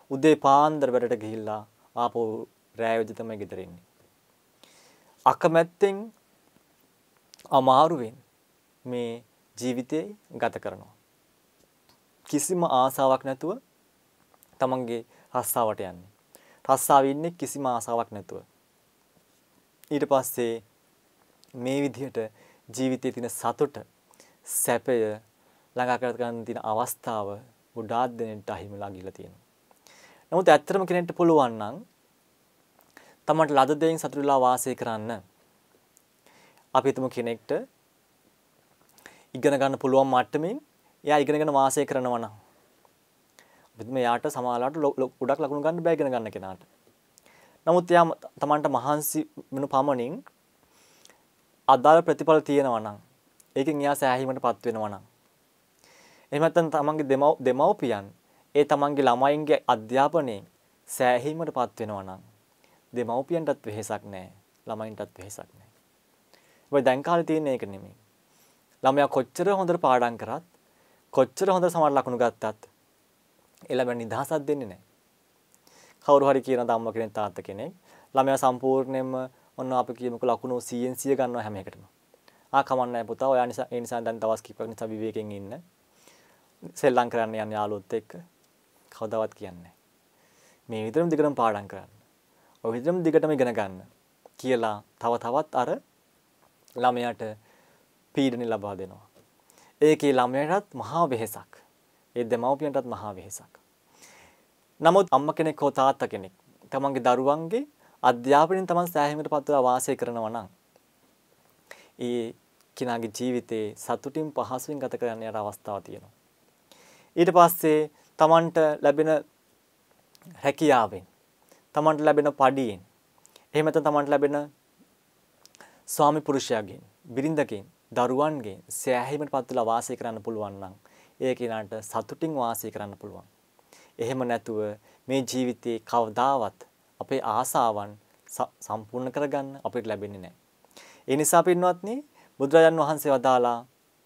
උදේ පාන්දර වැඩට ගිහිල්ලා ආපහු රෑ වෙද්දි තමයි ගෙදර එන්නේ. අකමැත්තෙන් අමාරුවෙන් මේ ජීවිතේ ගත කරනවා. කිසිම ආසාවක් නැතුව තමන්ගේ රස්සාවට යන්නේ. රස්සාවේ ඉන්නේ කිසිම ආසාවක් නැතුව. ඊට පස්සේ මේ විදිහට ජීවිතයේ තියෙන සතුට, සැපය ළඟා කර ගන්න තියෙන අවස්ථාව ගොඩාක් දෙනෙක්ට අහිමිලා ගිහිලා තියෙනවා. නමුත් ඇත්තටම කෙනෙක්ට පුළුවන් නම් තමන්ට ලද දෙයින් සතුටු වෙලා වාසය කරන්න. අපි හිතමු කෙනෙක්ට ඉගෙන ගන්න පුළුවන් මට්ටමින් එයා ඉගෙනගෙන වාසය කරනවා නම් අපිට මෙයාට සමාලාට ගොඩක් ලකුණු ගන්න බෑ ඉගෙන ගන්න කෙනාට. නමුත් එයා තමන්ට මහන්සි වෙන පමණින් අදාළ ප්‍රතිඵල තියෙනවා නම් ඒකෙන් එයා සෑහීමකටපත් වෙනවා නම් එහෙම නැත්නම් තමන්ගේ දෙමව් දෙමව්පියන් ඒ තමන්ගේ ළමයින්ගේ අධ්‍යාපනයේ සෑහීමකටපත් වෙනවා නම් දෙමව්පියන්ටත් වෙහෙසක් නැහැ ළමයින්ටත් වෙහෙසක් නැහැ. ඔය දැන් කාලේ තියෙන එක නෙමෙයි. ළමයා කොච්චර හොඳට පාඩම් කරත් කොච්චර හොඳ සමහර ලකුණු ගත්තත් එළඹ නිදහසක් දෙන්නේ නැහැ. කවුරු හරි කියන ධම්ම කෙනෙක් තාත්තා කෙනෙක් ළමයා සම්පූර්ණයෙන්ම ඔන්න අපි කියමුකෝ ලකුණු සීයෙන් සිය ගන්නවා හැම එකටම. ආ කමන්නේ පුතා ඔයා නිසා ඒ නිසා දැන් දවස් කිහිපයක් නිසා විවේකයෙන් ඉන්න. සෙල්ලම් කරන්න යන යාළුවොත් එක්ක කවදාවත් කියන්නේ මේ විතරම දිගටම පාඩම් කරන්න. ඔය විතරම දිගටම ඉගෙන ගන්න කියලා තව තවත් අර ළමයාට පීඩන ලබා දෙනවා. ඒකේ ළමයාටත් මහා වෙහෙසක්. ඒ දෙමව්පියන්ටත් මහා වෙහෙසක්. නමුත් අම්මා කෙනෙක් හෝ තාත්තා කෙනෙක් තමන්ගේ දරුවන්ගේ අධ්‍යාපනයෙන් තමන් සෑහීමකටපත් වෙලා වාසය කරනවා නම් ඒ කෙනාගේ ජීවිතේ සතුටින් පහසුවෙන් ගත කරන්න යට අවස්ථාවක් තියෙනවා. ඊට පස්සේ තමන්ට ලැබෙන හැකියාවෙන් තමන්ට ලැබෙන පඩියෙන් එහෙම නැත්නම් තමන්ට ලැබෙන ස්වාමි පුරුෂයාගෙන් බිරිඳගෙන් දරුවන්ගෙන් සෑහීමකටපත් වෙලා වාසය කරන්න පුළුවන් නම් ඒ කෙනාට සතුටින් වාසය කරන්න පුළුවන්. එහෙම නැතුව මේ ජීවිතේ කවදාවත් අපේ ආසාවන් සම්පූර්ණ කරගන්න අපිට ලැබෙන්නේ නැහැ. ඒ නිසා පින්වත්නි බුදුරජාන් වහන්සේ වදාලා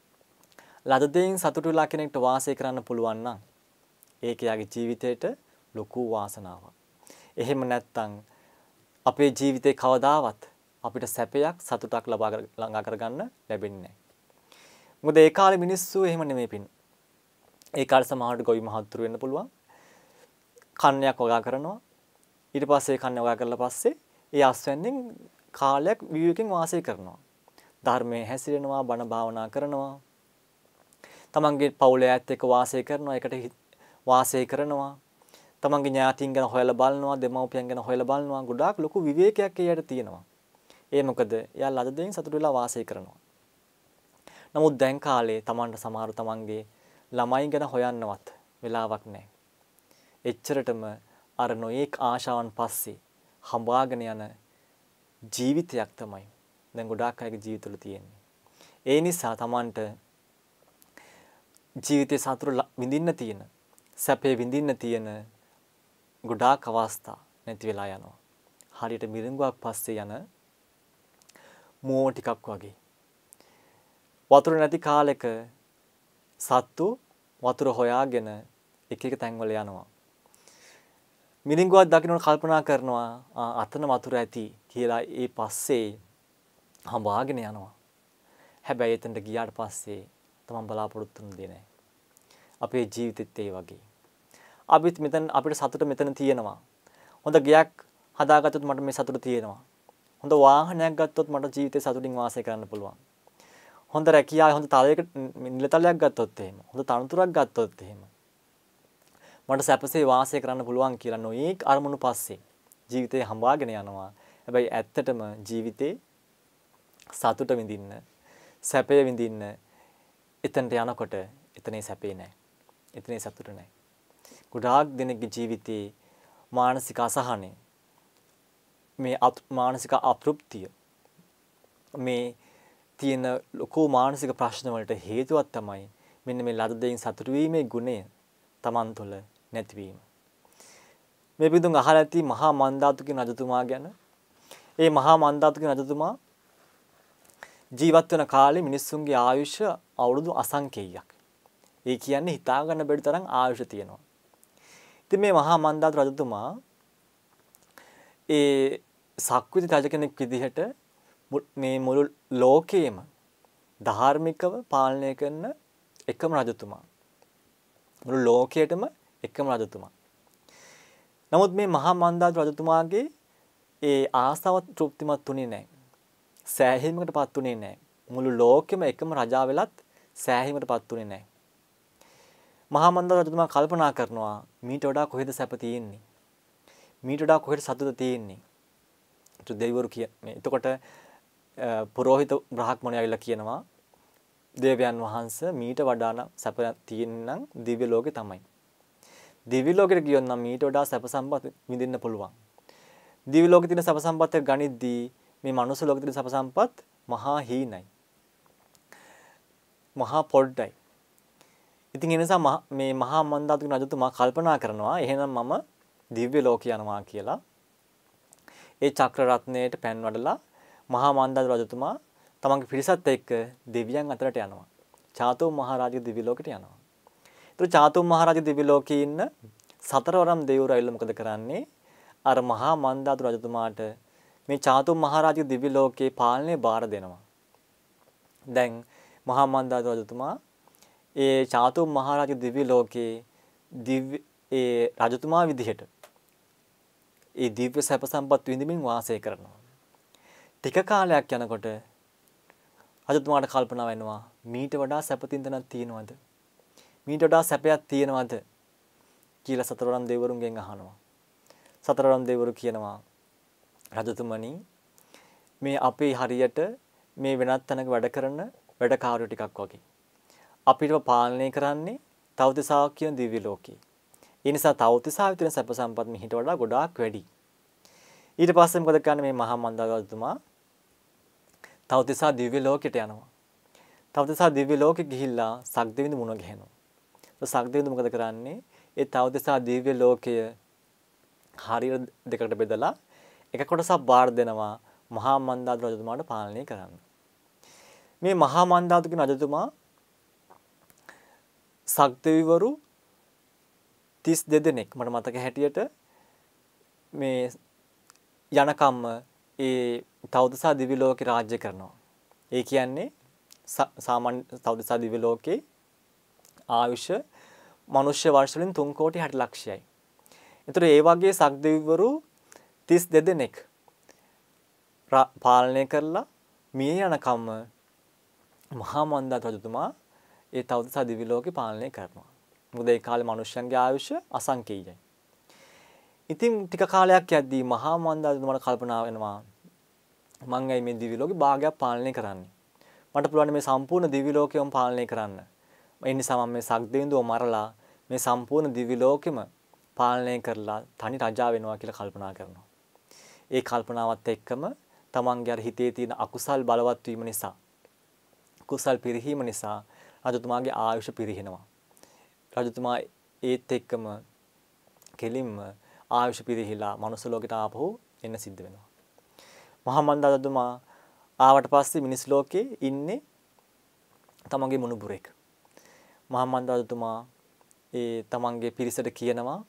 ලද දෙයින් සතුටු වෙලා කෙනෙක්ට වාසය කරන්න පුළුවන් නම් ඒක යාගේ ජීවිතේට ලොකු වාසනාවක්. එහෙම නැත්නම් අපේ ජීවිතේ කවදාවත් අපිට සැපයක් සතුටක් ලබා ළඟා කරගන්න ලැබෙන්නේ නැහැ. මොකද ඒ කාලේ මිනිස්සු එහෙම නෙමෙයි පින්. ඒ කාලේ සමහරට ගොවි මහත්තුරු වෙන්න පුළුවන්. කන්නයක් වගා කරනවා. ඊට පස්සේ කන්න වගා කරලා පස්සේ ඒ අස්වැන්නෙන් කාලයක් විවේකයෙන් වාසය කරනවා. ධර්මයේ හැසිරෙනවා, බණ භාවනා කරනවා. තමන්ගේ පවුලේ ඇත් එක්ක වාසය කරනවා, එකට වාසය කරනවා. තමන්ගේ ඥාතීන් ගැන හොයලා බලනවා, දෙමව්පියන් ගැන හොයලා බලනවා. ගොඩාක් ලොකු විවේකයක් එයාට තියෙනවා. ඒ මොකද එයා ලද දෙයින් සතුටු වෙලා වාසය කරනවා. නමුත් දැන් කාලේ තමන්ට සමහර තමන්ගේ ළමයි ගැන හොයන්නවත් වෙලාවක් නැහැ. එච්චරටම අර නොයේක් ආශාවන් පස්සේ හඹාගෙන යන ජීවිතයක් තමයි දැන් ගොඩාක් අයගේ ජීවිතවල තියෙන්නේ. ඒ නිසා තමන්ට ජීවිතේ සතුට විඳින්න තියෙන, සැපේ විඳින්න තියෙන ගොඩාක් අවස්ථා නැති වෙලා යනවා. හරියට මිරිඟුවක් පස්සේ යන මෝ ටිකක් වගේ. වතුර නැති කාලෙක සත්තු වතුර හොයාගෙන එක එක තැන්වල යනවා. මිරිඟුවක් දකින්නකොට කල්පනා කරනවා අතන වතුර ඇති කියලා ඒ පස්සේ හඹාගෙන යනවා. හැබැයි එතනට ගියාට පස්සේ තමන් බලාපොරොත්තු වෙන්නේ නැහැ. අපේ ජීවිතෙත් ඒ වගේ. අපිත් මෙතන අපිට සතුට මෙතන තියෙනවා. හොඳ ගයක් හදාගත්තොත් මට මේ සතුට තියෙනවා. හොඳ වාහනයක් ගත්තොත් මට ජීවිතේ සතුටින් වාසය කරන්න පුළුවන්. හොඳ රැකියාව හොඳ තලයක නිලතලයක් ගත්තොත් එහෙම. හොඳ තනතුරක් ගත්තොත් එහෙම. මට සැපසේ වාසය කරන්න පුළුවන් කියලා නොයේක් අරමුණු පස්සේ ජීවිතේ හඹාගෙන යනවා. හැබැයි ඇත්තටම ජීවිතේ සතුට විඳින්න, සැපය විඳින්න එතනට යනකොට එතනේ සැපේ නැහැ. එතනේ සතුට නැහැ. ගොඩාක් දෙනෙක්ගේ ජීවිතේ මානසික අසහනය, මේ මානසික අතෘප්තිය, මේ තියෙන ලොකු මානසික ප්‍රශ්න වලට හේතුවක් තමයි මෙන්න මේ ලද දෙයින් සතුටු වීමේ ගුණය Taman තුළ නැතිවීම. මේ පිටුන් අහලා ඇති මහා මන්දාතු කියන රජතුමා ගැන. ඒ මහා මන්දාතු කියන රජතුමා ජීවත් වෙන කාලේ මිනිස්සුන්ගේ ආයුෂ අවුරුදු අසංඛේයයක්. ඒ කියන්නේ හිතා ගන්න බැරි තරම් ආයුෂ තියෙනවා. ඉතින් මේ මහා මන්දාත රජතුමා ඒ සක්විති රජ කෙනෙක් විදිහට මේ මුළු ලෝකයේම ධාර්මිකව පාලනය කරන එකම රජතුමා. මුළු ලෝකයේටම එකම රජතුමා. නමුත් මේ මහා මන්දාත රජතුමාගේ ඒ ආසාව තෘප්තිමත් වුණේ නැහැ. සෑහීමකටපත් වුණේ නැහැ. මුළු ලෝකෙම එකම රජා වෙලත් සෑහීමකටපත් වුණේ නැහැ. මහා මන්දාත රජතුමා කල්පනා කරනවා මීට වඩා කොහෙද සැප තියෙන්නේ? මීට වඩා කොහෙද සතුට තියෙන්නේ? ඊට දෙවිවරු කියන්නේ. එතකොට පුරোহিত බ්‍රාහ්මණය ඇවිල්ලා කියනවා දේවයන් වහන්සේ මීට වඩා නම් සැප තියෙනනම් දිව්‍ය ලෝකේ තමයි. දිව්‍ය ලෝකෙට ගියොත් නම් මීට වඩා සැප සම්පත් විඳින්න පුළුවන්. දිව්‍ය ලෝකේ තියෙන සැප සම්පත් ගනිද්දී මේ මනුස්ස ලෝකේ තියෙන සැප සම්පත් මහා හීනයි. මහා පොඩ්ඩයි. ඉතින් ඒ නිසා මේ මහා මන්දාත රජතුමා කල්පනා කරනවා එහෙනම් මම දිව්‍ය ලෝකේ යනවා කියලා. ඒ චක්‍ර රත්නයේට පැන් වඩලා මහා මන්දාත රජතුමා තමන්ගේ පිරිසත් එක්ක දෙවියන් අතරට යනවා. චාතුම් මහරජගේ දිව්‍ය ලෝකෙට යනවා. ඒතර චාතුම් මහරජගේ දිව්‍ය ලෝකේ ඉන්න සතරවරම් දෙවිවරු ඇවිල්ලා මොකද කරන්නේ? අර මහා මන්දාත රජතුමාට මේ චාතුම් මහරජගේ දිව්‍ය ලෝකේ පාලනය බාර දෙනවා. දැන් මහා මන්දාත රජතුමා ඒ චාතුම් මහරජගේ දිව්‍ය ලෝකේ දිව්‍ය ඒ රජතුමා විදිහට ඒ දිව්‍ය සැප සම්පත් විඳින්මින් වාසය කරනවා. ටික කාලයක් යනකොට රජතුමාට කල්පනා වෙනවා මීට වඩා සැපතින්තනක් තියෙනවද? මීට වඩා සැපයක් තියෙනවද කියලා සතරවරම් දෙවිවරුන්ගෙන් අහනවා. සතරවරම් දෙවිවරු කියනවා රජතුමනි මේ අපේ හරියට මේ වෙනත් තැනක වැඩ කරන වැඩකාරයෝ ටිකක් වගේ. අපිට පාලනය කරන්නේ තවතිසාවක් කියන දිව්‍ය ලෝකේ. ඒ නිසා තවතිසාව විතර සැප සම්පත් මිහිට වඩා ගොඩාක් වැඩි. ඊට පස්සේ මොකද කරන්නේ මේ මහා මන්දාත රජතුමා තවතිසා දිව්‍ය ලෝකෙට යනවා. තවතිසා දිව්‍ය ලෝකෙ ගිහිල්ලා සක්දෙවිඳු මුණ ගැහෙනවා. සක්දෙවිඳු මොකද කරන්නේ? ඒ තවතිසා දිව්‍ය ලෝකය හරියට දෙකට බෙදලා එක කොටසක් බාර දෙනවා මහා මන්දාත රජතුමාට පාලනය කරන්න. මේ මහා මන්දාත කියන රජතුමා සක්දෙවිවරු තිස් දෙදෙනෙක් මට මතක හැටියට මේ යනකම්ම ඒ තවතිසා දිව්‍ය ලෝකේ රාජ්‍ය කරනවා. ඒ කියන්නේ සාමාන්‍ය තවතිසා දිව්‍ය ලෝකේ ආයුෂ මනුෂ්‍ය වර්ෂ වලින් තුන් කෝටි හැට ලක්ෂයයි. ඒතර ඒ වගේ සක්දෙවිවරු තිස් දෙදෙනෙක් පාලනය කරලා මිය යනකම්ම මහා මන්දාත රජතුමා ඒ තවතිසා දිව්‍ය ලෝකේ පාලනය කරනවා. මොකද ඒ කාලේ මනුෂ්‍යයන්ගේ ආයුෂ අසංකේයයි. ඉතින් ටික කාලයක් යද්දී මහා මන්දාත රජතුමාට කල්පනා වෙනවා මං ඇයි මේ දිව්‍ය ලෝකේ භාගයක් පාලනය කරන්නේ? මට පුළුවන් මේ සම්පූර්ණ දිව්‍ය ලෝකෙම පාලනය කරන්න. ඒ නිසා මම මේ සක්දෙවිඳුව මරලා මේ සම්පූර්ණ දිව්‍ය ලෝකෙම පාලනය කරලා තනි රජා වෙනවා කියලා කල්පනා කරනවා. ඒ කල්පනාවත් එක්කම තමන්ගේ අර හිතේ තියෙන අකුසල් බලවත් වීම නිසා කුසල් පිරිහීම නිසා රජතුමාගේ ආයුෂ පිරිහිනවා. රජතුමා ඒත් එක්කම කෙලින්ම ආයුෂ පිරිහිලා මනුස්ස ලෝකයට ආපහු එන්න සිද්ධ වෙනවා. මහා මන්දාත රජතුමා ආවට පස්සේ මිනිස් ලෝකේ ඉන්නේ තමන්ගේ මුණුබුරෙක්. මහා මන්දාත රජතුමා ඒ තමන්ගේ පිරිසට කියනවා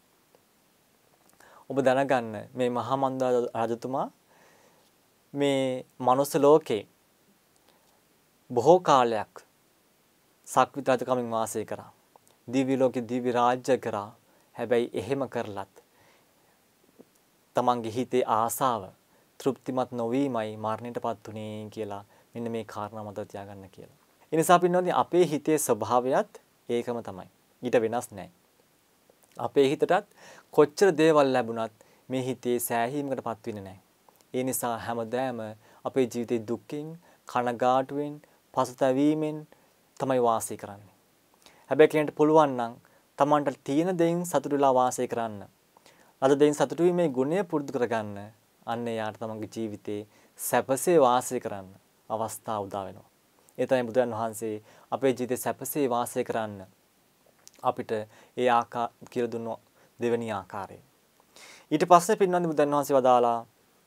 ඔබ දැනගන්න මේ මහා මන්දාත රජතුමා මේ මනුස්ස ලෝකේ බොහෝ කාලයක් සක්විත රජකමින් වාසය කරා. දිව්‍ය ලෝකේ දිව්‍ය රාජ්‍ය කරා. හැබැයි එහෙම කරලත් තමන්ගේ හිතේ ආසාව තෘප්තිමත් නොවීමයි මරණයටපත් උනේ කියලා මෙන්න මේ කාරණා මතක තියාගන්න කියලා. ඒ නිසා පින්නෝදී අපේ හිතේ ස්වභාවයත් ඒකම තමයි. ඊට වෙනස් නැහැ. අපේ හිතටත් කොච්චර දේවල් ලැබුණත් මේ හිතේ සෑහීමකටපත් වෙන්නේ නැහැ. ඒ නිසා හැමදාම අපේ ජීවිතේ දුක්ඛින්, කනගාටුවෙන්, පසුතැවීමෙන් තමයි වාසය කරන්නේ. හැබැයි කෙනෙක්ට පුළුවන් නම් Tamanට තියෙන දෙයින් සතුටු වෙලා වාසය කරන්න. අද දෙයින් සතුටු වීමේ ගුණය පුරුදු කරගන්න. අන්න යාට තමන්ගේ ජීවිතේ සැපසේ වාසය කරන්න අවස්ථාව උදා වෙනවා. ඒ තමයි බුදුන් වහන්සේ අපේ ජීවිතේ සැපසේ වාසය කරන්න අපිට ඒ ආකා කියලා දුන්න දෙවෙනි ආකාරය. ඊට පස්සේ පින්නන්දි බුදුන් වහන්සේ වදාලා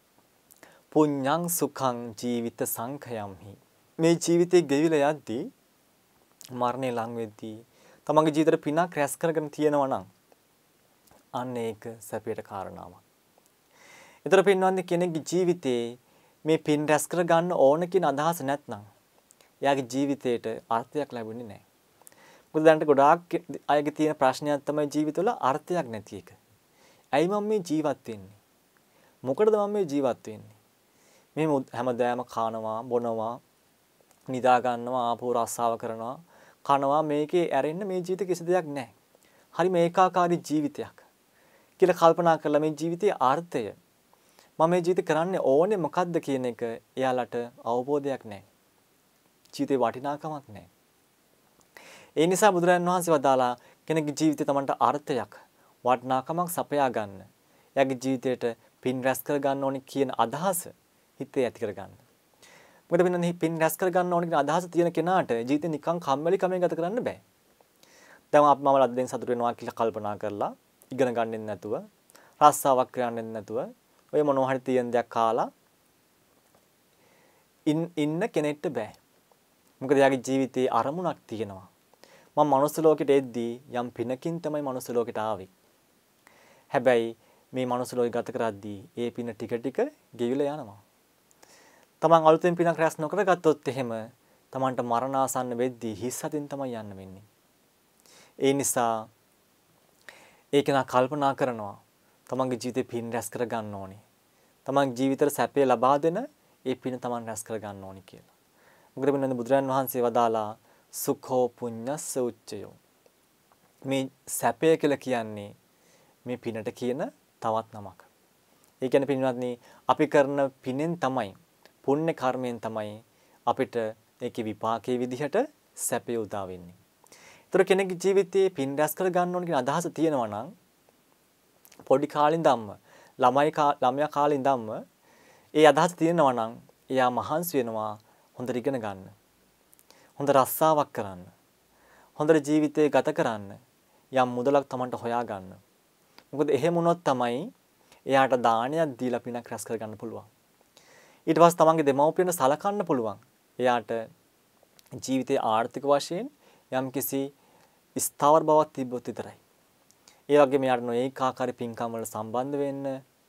පුඤ්ඤං සුඛං ජීවිත සංඛයම්හි. මේ ජීවිතේ ගෙවිලා යද්දී මරණය ලං වෙද්දී තමන්ගේ ජීවිතේ පිනක් රැස් කරගෙන තියෙනවා නම් අන්න ඒක සැපයට කාරණාවක්. ඒතර පින්වන්දි කෙනෙක්ගේ ජීවිතේ මේ පින් රැස් කර ගන්න ඕන කියන අදහස නැත්නම් එයාගේ ජීවිතේට අර්ථයක් ලැබෙන්නේ නැහැ. මොකද දැනට ගොඩාක් අයගේ තියෙන ප්‍රශ්නයක් තමයි ජීවිතවල අර්ථයක් නැති එක. ඇයි මම මේ ජීවත් වෙන්නේ? මොකටද මම මේ ජීවත් වෙන්නේ? මේ හැමදාම කනවා, බොනවා, නිදා ගන්නවා, ආපහු රස්සාව කරනවා, කනවා මේකේ ඇරෙන්න මේ ජීවිතේ කිසි දෙයක් නැහැ. හරි මේකාකාරී ජීවිතයක් කියලා කල්පනා කරලා මේ ජීවිතයේ අර්ථය මම මේ ජීවිතේ කරන්නේ ඕනේ මොකද්ද කියන එක එයාලට අවබෝධයක් නැහැ. ජීවිතේ වටිනාකමක් නැහැ. ඒ නිසා බුදුරජාණන් වහන්සේ වදාලා කෙනෙකුගේ ජීවිතේ තමන්ට අර්ථයක් වටිනාකමක් සපයා ගන්න. එයාගේ ජීවිතයට පින් රැස් කර ගන්න ඕනේ කියන අදහස හිතේ ඇති කර ගන්න. මොකද වෙනන්නේ පින් රැස් කර ගන්න ඕනේ කියන අදහස තියෙන කෙනාට ජීවිතේ නිකන් කම්මැලි කමෙන් ගත කරන්න බෑ. දැන් අපි මම ලද්දෙන් සතුට වෙනවා කියලා කල්පනා කරලා ඉගෙන ගන්නෙත් නැතුව රස්සාවක් කරන්නෙත් නැතුව ඔය මොනවා හරි තියෙන දෙයක් කාලා ඉන්න කෙනෙක්ට බෑ. මොකද එයාගේ ජීවිතේ අරමුණක් තියෙනවා. මම මනුස්ස ලෝකෙට එද්දී යම් පිනකින් තමයි මනුස්ස ලෝකෙට ආවේ. හැබැයි මේ මනුස්ස ලෝකෙ ගත කරද්දී ඒ පින ටික ටික ගෙවිලා යනවා. තමන් අලුතෙන් පිනක් රැස් නොකර ගත්තොත් එහෙම තමන්ට මරණාසන්න වෙද්දී හිස් අතින් තමයි යන්න වෙන්නේ. ඒ නිසා ඒක නා කල්පනා කරනවා තමන්ගේ ජීවිතේ පින් රැස් කර ගන්න ඕනේ. තමන්ගේ ජීවිතේට සැපය ලබා දෙන ඒ පින තමන් රැස් කර ගන්න ඕනේ කියලා. මොකද මෙන්න බුදුරජාන් වහන්සේ වදාලා සුඛෝ පුඤ්ඤස්ස උච්චයෝ. මේ සැපය කියලා කියන්නේ මේ පිනට කියන තවත් නමක්. ඒ කියන්නේ පින්වත්නි අපි කරන පිනෙන් තමයි පුණ්‍ය කර්මයෙන් තමයි අපිට ඒකේ විපාකයේ විදිහට සැපය උදා වෙන්නේ. ඒතර කෙනෙකුගේ ජීවිතයේ පින් රැස් කර ගන්න ඕන කියන අදහස තියෙනවා නම් පොඩි කාලේ ඉඳන්ම ළමයි ළමයා කාලේ ඉඳන්ම ඒ අදහස තියෙනවා නම් එයා මහන්සි වෙනවා හොඳට ඉගෙන ගන්න. හොඳ රස්සාවක් කරන්න. හොඳට ජීවිතේ ගත කරන්න. යම් මුදලක් Tamanට හොයා ගන්න. මොකද එහෙම වුණොත් තමයි එයාට දානයක් දීලා පිනක් රැස් කර ගන්න පුළුවන්. ඊට පස්සේ Tamanගේ දෙමව්පියන්ට සලකන්න පුළුවන්. එයාට ජීවිතයේ ආර්ථික වශයෙන් යම්කිසි ස්ථාවර බවක් තිබ්බොත් විතරයි. ඒ වගේම යාට නොඑක ආකාරයේ පින්කම් වල සම්බන්ධ වෙන්න,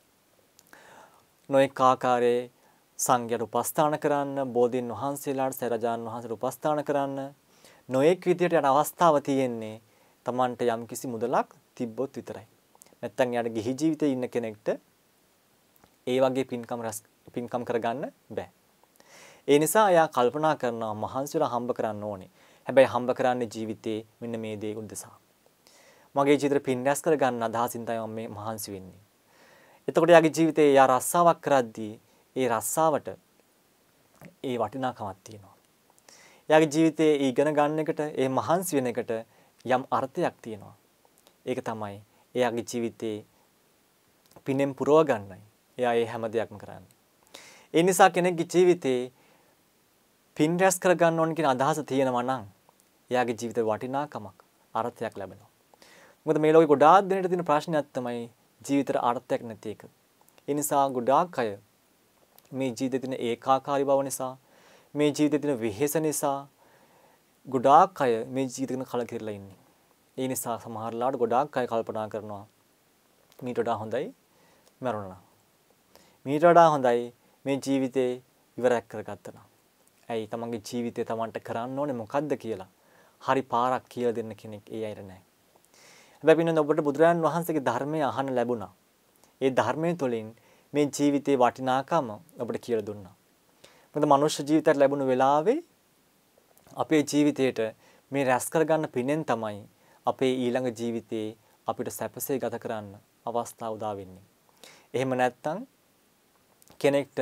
නොඑක ආකාරයේ සංඝයාට උපස්ථාන කරන්න, බෝධීන් වහන්සේලාට සරජාන් වහන්සේට උපස්ථාන කරන්න, නොඑක විදියට යන අවස්ථාව තියෙන්නේ Tamanට යම්කිසි මුදලක් තිබ්බොත් විතරයි. නැත්තම් යාට ගිහි ජීවිතේ ඉන්න කෙනෙක්ට ඒ වගේ පින්කම් රැස් පින්කම් කරගන්න බෑ. ඒ නිසා එයා කල්පනා කරනවා මහන්සියලා හම්බ කරන්න ඕනේ. හැබැයි හම්බ කරන්නේ ජීවිතේ මෙන්න මේ දේ උදෙසා. මගේ ජීවිතේ පින් රැස් කරගන්න අදහසින් තමයි මම මේ මහන්සි වෙන්නේ. එතකොට යාගේ ජීවිතේ යා රස්සාවක් කරද්දී ඒ රස්සාවට ඒ වටිනාකමක් තියෙනවා. යාගේ ජීවිතේ ඉගෙන ගන්න එකට ඒ මහන්සි වෙන එකට යම් අර්ථයක් තියෙනවා. ඒක තමයි එයාගේ ජීවිතේ පිනෙන් පුරව ගන්නයි. එයා ඒ හැම දෙයක්ම කරන්නේ. ඒ නිසා කෙනෙක්ගේ ජීවිතේ පින් රැස් කර ගන්න ඕන කියන අදහස තියෙනවා නම් එයාගේ ජීවිතේ වටිනාකමක් අර්ථයක් ලැබෙනවා. මොකද මේ ලෝකේ ගොඩාක් දෙනෙට තියෙන ප්‍රශ්නයක් තමයි ජීවිතේට අර්ථයක් නැති එක. ඒ නිසා ගොඩාක් අය මේ ජීවිතේ තියෙන ඒකාකාරී බව නිසා, මේ ජීවිතේ තියෙන වෙහෙස නිසා ගොඩාක් අය මේ ජීවිතේ ගැන කලකිරලා ඉන්නේ. ඒ නිසා සමහරලාට ගොඩාක් අය කල්පනා කරනවා මීට වඩා හොඳයි මරුණා. මීට වඩා හොඳයි මේ ජීවිතේ ඉවරයක් කරගත්තා නම්. ඇයි තමන්ගේ ජීවිතේ තමන්ට කරන්න ඕනේ මොකද්ද කියලා හරි පාරක් කියලා දෙන්න කෙනෙක් ඒ අයට නැහැ. හැබැයි පින්නන ඔබට බුදුරජාණන් වහන්සේගේ ධර්මය අහන්න ලැබුණා. ඒ ධර්මයෙන් තුළින් මේ ජීවිතේ වටිනාකම ඔබට කියලා දුන්නා. මොකද මනුෂ්‍ය ජීවිතයට ලැබුණු වෙලාවේ අපේ ජීවිතේට මේ රැස් කරගන්න පිනෙන් තමයි අපේ ඊළඟ ජීවිතේ අපිට සැපසේ ගත කරන්න අවස්ථාව උදා වෙන්නේ. එහෙම නැත්නම් කෙනෙක්ට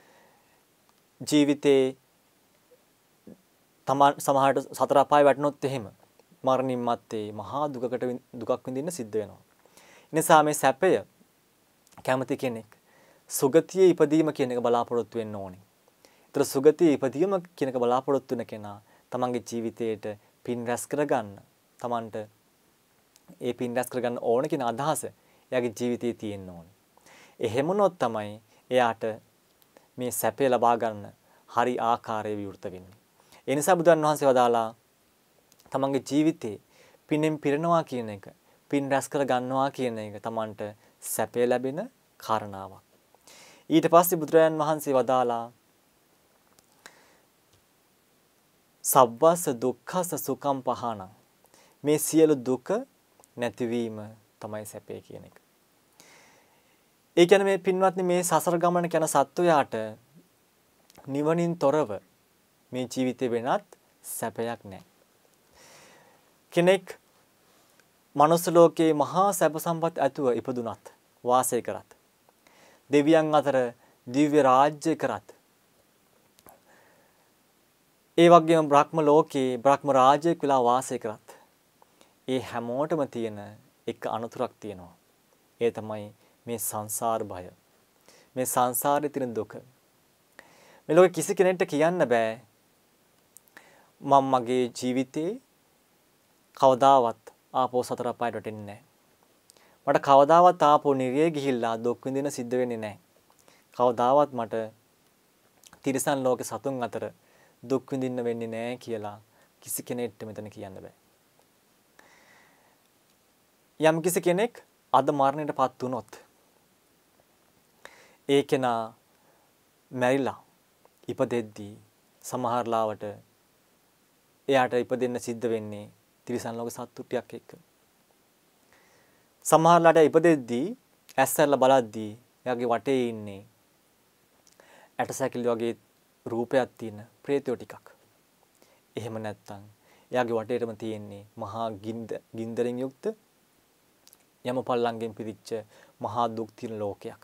ජීවිතේ තමන් සමහරට සතර අපාය වැටුනොත් එහෙම මරණින් මත්තේ මහා දුකකට දුකක් විඳින්න සිද්ධ වෙනවා. ඒ නිසා මේ සැපය කැමති කෙනෙක් සුගතියේ ඉපදීම කියන එක බලාපොරොත්තු වෙන්න ඕනේ. ඒතර සුගතියේ ඉපදීම කියන එක බලාපොරොත්තු වෙන කෙනා තමන්ගේ ජීවිතේට පින් රැස් කරගන්න, තමන්ට ඒ පින් රැස් කරගන්න ඕන කියන අදහස එයාගේ ජීවිතයේ තියෙන්න ඕනේ. එහෙම වුණොත් තමයි එයාට මේ සැපය ලබා ගන්න හරි ආකාරයේ විවෘත වෙන්නේ. ඒ නිසා බුදුන් වහන්සේ වදාලා තමන්ගේ ජීවිතේ පිනෙන් පිරෙනවා කියන එක, පින් රැස් කර ගන්නවා කියන එක Tamanට සැපය ලැබෙන කාරණාවක්. ඊට පස්සේ බුදුරජාන් වහන්සේ වදාලා සබ්බස්ස දුක්ඛස්ස සුඛම් පහනං. මේ සියලු දුක නැතිවීම තමයි සැපේ කියන එක. ඒ කියන්නේ මේ පින්වත්නි මේ සසර ගමන යන සත්වයාට නිවනින් තොරව මේ ජීවිතේ වෙනත් සැපයක් නැහැ. කෙනෙක් මනුස්ස ලෝකේ මහා සැප සම්පත් ඇතුව ඉපදුනත් වාසය කරත් දෙවියන් අතර දිව්‍ය රාජ්‍ය කරත් ඒ වගේම බ්‍රහ්ම ලෝකේ බ්‍රහ්ම රාජ්‍යයක් වෙලා වාසය කරත් ඒ හැමෝටම තියෙන එක අනතුරක් තියෙනවා. ඒ තමයි මේ සංසාර භය. මේ සංසාරේ තියෙන දුක. මේ ලෝකේ කිසි කෙනෙක්ට කියන්න බෑ මම මගේ ජීවිතේ කවදාවත් ආපෝ සතර අපායට වැටෙන්නේ නැහැ. මට කවදාවත් ආපෝ නිරේ ගිහිල්ලා දුක් විඳින සිද්ධ වෙන්නේ නැහැ. කවදාවත් මට තිරිසන් ලෝකේ සතුන් අතර දුක් විඳින්න වෙන්නේ නැහැ කියලා කිසි කෙනෙක්ට මෙතන කියන්න බෑ. යම් කිසි කෙනෙක් අද මරණයටපත් වුණොත් ඒ කෙනා මැරිලා ඉපදෙද්දී සමහර ලාවට එයාට ඉපදෙන්න සිද්ධ වෙන්නේ තිරිසන් ලෝක සත්තු ටිකක් එක්ක. සමහර ලාට ඉපදෙද්දී ඇස්සැරලා බලද්දී එයාගේ වටේ ඉන්නේ ඇටසැකිලි වගේ රූපයක් තියෙන ප්‍රේතයෝ ටිකක්. එහෙම නැත්නම් එයාගේ වටේටම තියෙන්නේ මහා ගින්දරින් යුක්ත යම පල්ලංගෙන් පිරිච්ච මහා දුක් තියෙන ලෝකයක්.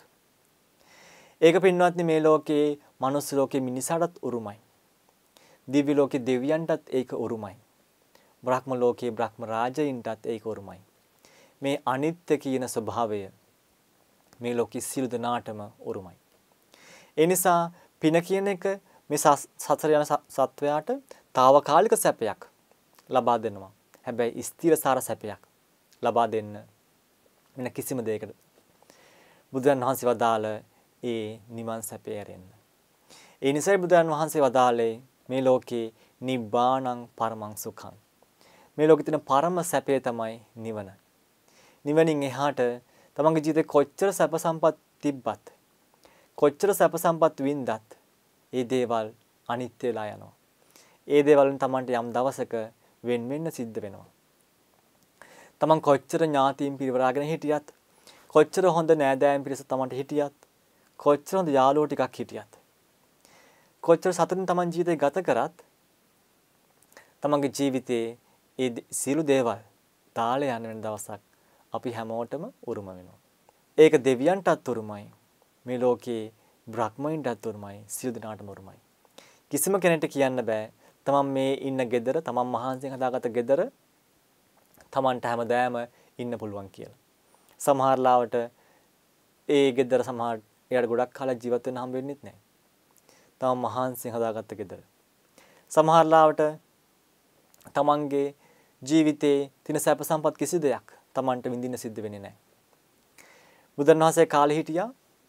ඒක පින්වත්නි මේ ලෝකේ මනුස්ස ලෝකේ මිනිසාටත් උරුමයි. දිව්‍ය ලෝකේ දෙවියන්ටත් ඒක උරුමයි. බ්‍රහ්ම ලෝකේ බ්‍රහ්ම රාජයින්ටත් ඒක උරුමයි. මේ අනිත්‍ය කියන ස්වභාවය මේ ලෝකෙ සියලු දෙනාටම උරුමයි. ඒ නිසා පින කියන එක මේ සතර යන සත්වයාට తాවකාලික සැපයක් ලබා දෙනවා. හැබැයි ස්ථිරසාර සැපයක් ලබා දෙන්න වෙන කිසිම දෙයකට බුදුන් වහන්සේ වදාළ ඒ නිවන් සැපය ඇරෙන්න. ඒ නිසායි බුදුන් වහන්සේ වදාළේ මේ ලෝකේ නිබ්බාණං පරමං සුඛං. මේ ලෝකේ තියෙන පරම සැපය තමයි නිවන. නිවනින් එහාට තමන්ගේ ජීවිතේ කොච්චර සැප සම්පත් තිබ්බත් කොච්චර සැප සම්පත් වින්දත් ඒ දේවල් අනිත්‍ය වෙලා යනවා. ඒ දේවල් වලින් තමන්ට යම් දවසක වෙන් වෙන්න සිද්ධ වෙනවා. තමන් කොච්චර ඥාතීන් පිරිවරාගෙන හිටියත් කොච්චර හොඳ නෑදෑයන් පිරිස තමන්ට හිටියත් කොච්චර හොඳ යාළුවෝ ටිකක් හිටියත් කොච්චර සතුටින් තමන් ජීවිතේ ගත කරත් තමන්ගේ ජීවිතේ ඒ සියලු දේවල් තාලේ යන වෙන දවසක් අපි හැමෝටම උරුම වෙනවා. ඒක දෙවියන්ටත් උරුමයි. මේ ලෝකේ බ්‍රහ්මයින්ටත් උරුමයි. සියලු දෙනාටම උරුමයි. කිසිම කෙනෙක්ට කියන්න බෑ තමන් මේ ඉන්න ගෙදර තමන් මහන්සියෙන් හදාගත්ත ගෙදර තමන්ට හැමදාම ඉන්න පුළුවන් කියලා. සමහර ලාවට ඒ ගෙදර සමහර එයාට ගොඩක් කාලයක් ජීවත් වෙන්න හම්බ වෙන්නෙත් නැහැ. තමන් මහන්සියෙන් හදාගත්ත ගෙදර. සමහර ලාවට තමන්ගේ ජීවිතේ තියෙන සැප සම්පත් කිසි දෙයක් තමන්ට විඳින්න සිද්ධ වෙන්නේ නැහැ. බුදුන් වහන්සේ කාලේ හිටියා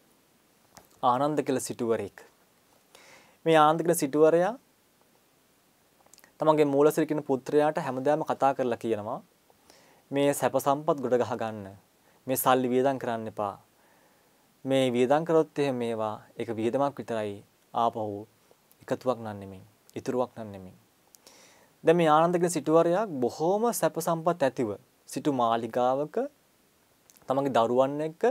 ආනන්ද කියලා සිටුවරෙක්. මේ ආනන්ද කියලා සිටුවරයා තමන්ගේ මූලසිර කියන පුත්‍රයාට හැමදාම කතා කරලා කියනවා මේ සැප සම්පත් ගොඩ ගහ ගන්න. මේ සල්ලි වියදම් කරන්න එපා. මේ වියදම් කරොත් එහෙම මේවා ඒක වියදමක් විතරයි. ආපහු එකතුවක් නන් නෙමෙයි. ඉතුරුවක් නන් නෙමෙයි. දැන් මේ ආනන්ද කියන සිටුවරයා බොහොම සැප සම්පත් ඇතිව සිටු මාලිගාවක තමන්ගේ දරුවන් එක්ක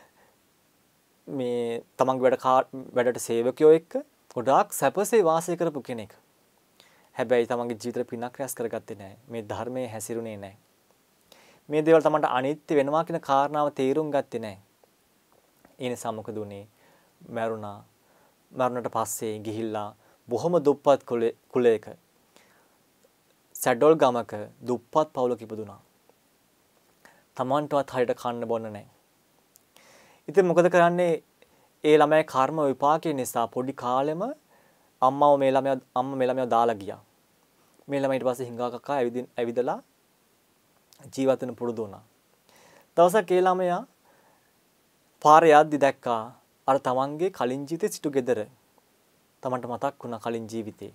මේ තමන්ගේ වැඩ වැඩට සේවකයෝ එක්ක ගොඩාක් සැපසේ වාසය කරපු කෙනෙක්. හැබැයි තමන්ගේ ජීවිතේ පිනක් රැස් කරගත්තේ නැහැ. මේ ධර්මයේ හැසිරුණේ නැහැ. මේ දේවල් තමන්ට අනිත්‍ය වෙනවා කියන කාරණාව තේරුම් ගත්තේ නැහැ. ඒ නිසා මොකද උනේ? මරුණා. මරුණට පස්සේ ගිහිල්ලා බොහොම දුප්පත් කුලයක සැඩොල් ගමක දුප්පත් පවුලක ඉපදුනා. තමන්ටවත් හරියට කන්න බොන්න නැහැ. ඉතින් මොකද කරන්නේ? ඒ ළමයා කර්ම විපාකේ නිසා පොඩි කාලෙම අම්මව මේ ළමයා අම්මා මේ ළමයා දාලා ගියා. මේ ළමයා ඊට පස්සේ හිඟා කකා ඇවිදින් ඇවිදලා ජීවත් වෙන පුරුදු වුණා. දවසක් ඒ ළමයා පාරේ යද්දි දැක්කා අර තමන්ගේ කලින් ජීවිතේ සිටු ගෙදර. තමන්ට මතක් වුණා කලින් ජීවිතේ.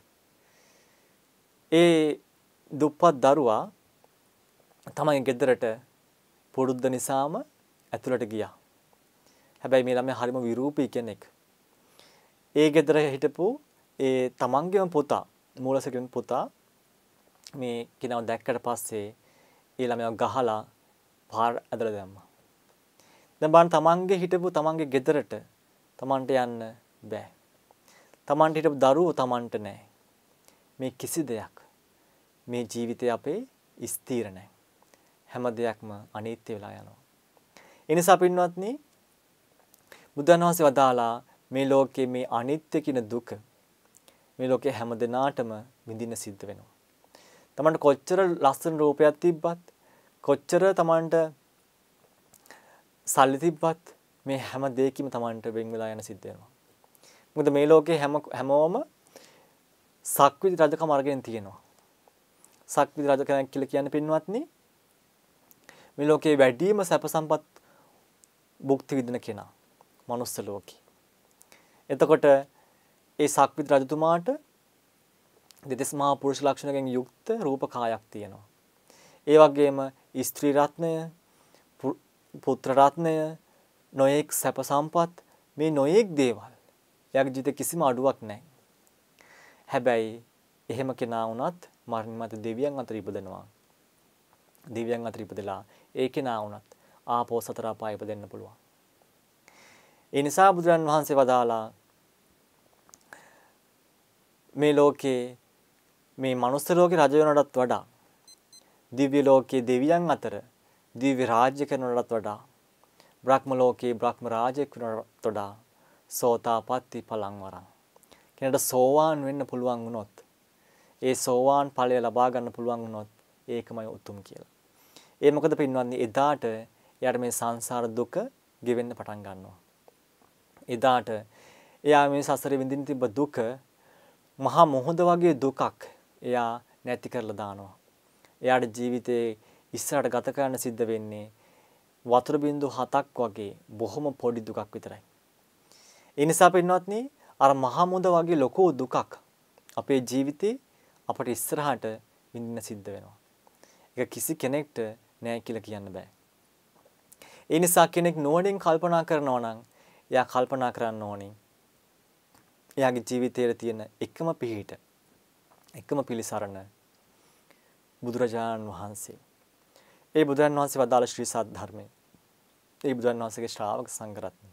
ඒ දුප්පත් දරුවා තමන්ගේ ගෙදරට පුරුද්ද නිසාම ඇතුළට ගියා. හැබැයි මේ ළමයා හරිම විරූපී කෙනෙක්. ඒ ගෙදර හිටපු ඒ තමන්ගේම පුතා මූලසකෙන් පුතා මේ කෙනාව දැක්කට පස්සේ ඒ ළමයා ගහලා පාර ඇදලා දැම්මා. දැන් බලන්න තමන්ගේ හිටපු තමන්ගේ ගෙදරට තමන්ට යන්න බෑ. තමන්ට හිටපු දරුවෝ තමන්ට නැහැ. මේ කිසි දෙයක් මේ ජීවිතේ අපේ ස්ථිර නැහැ. හැම දෙයක්ම අනිත්‍ය වෙලා යනවා. ඒ නිසා පින්වත්නි බුදුන් වහන්සේ වදාලා මේ ලෝකයේ මේ අනිත්‍ය කියන දුක මේ ලෝකේ හැම දිනාටම විඳින්න සිද්ධ වෙනවා. තමන්ට කොච්චර ලස්සන රූපයක් තිබ්බත් කොච්චර තමන්ට සල්ලි තිබ්බත් මේ හැම දෙයකින්ම තමන්ට වෙන් වෙලා යන සිද්ධ වෙනවා. මොකද මේ ලෝකේ හැම හැමෝම සක්විති රජකම අරගෙන තියෙනවා. සක්විති රජ කෙනෙක් කියලා කියන්නේ පින්වත්නි මේ ලෝකේ වැඩිම සැප සම්පත් භුක්ති විඳින කෙනා මනුස්ස ලෝකේ. එතකොට ඒ සක්විති රජතුමාට දෙතිස් මහා පුරුෂ ලක්ෂණයෙන් යුක්ත රූප කායක් තියෙනවා. ඒ වගේම ස්ත්‍රී රත්නය, පුත්‍ර රත්නය, නොයෙක් සැප සම්පත් මේ නොයෙක් දේවල් එයාගේ ජීවිතේ කිසිම අඩුවක් නැහැ. හැබැයි එහෙම කෙනා වුණත් මරණ මත දෙවියන් අතර ඉපදෙනවා. දෙවියන් අතර ඉපදලා ඒ කෙනා වුණත් ආපෝ සතර අපාය ඉපදෙන්න පුළුවන්. ඒ නිසා බුදුරන් වහන්සේ වදාලා මේ ලෝකේ මේ මනුස්ස ලෝකේ රජ වෙනටත් වඩා දිව්‍ය ලෝකයේ දෙවියන් අතර දිව්‍ය රාජ්‍ය කරනටත් වඩා බ්‍රහ්ම ලෝකයේ බ්‍රහ්ම රාජ්‍ය කරනටත් වඩා සෝතාපට්ටි ඵලං වරං කෙනෙකුට සෝවාන් වෙන්න පුළුවන් වුණොත් ඒ සෝවාන් ඵලය ලබා ගන්න පුළුවන් වුණොත් ඒකමයි උතුම් කියලා. ඒ මොකද පින්වත්නි එදාට එයාට මේ සංසාර දුක ගෙවෙන්න පටන් ගන්නවා. එදාට එයා මේ සසරේ විඳින්න තිබ්බ දුක මහා මොහොත වගේ දුකක් එයා නැති කරලා දානවා. එයාට ජීවිතේ ඉස්සරහට ගත කරන්න සිද්ධ වෙන්නේ වතුර බින්දු හතක් වගේ බොහොම පොඩි දුකක් විතරයි. ඒ නිසා පින්වත්නි අර මහා මොහොත වගේ ලොකු දුකක් අපේ ජීවිතේ අපට ඉස්සරහට විඳින්න සිද්ධ වෙනවා. ඒක කිසි කෙනෙක්ට නෑ කියලා කියන්න බෑ. ඒ නිසා කෙනෙක් නුවණින් කල්පනා කරනවා නම් එයා කල්පනා කරන්න ඕනේ එයාගේ ජීවිතයේ තියෙන එකම පිහිට එකම පිළිසරණ බුදුරජාණන් වහන්සේ. ඒ බුදුරජාණන් වහන්සේ වදාළ ශ්‍රී සද්ධර්මය. ඒ බුදුරජාණන් වහන්සේගේ ශ්‍රාවක සංඝරත්නය.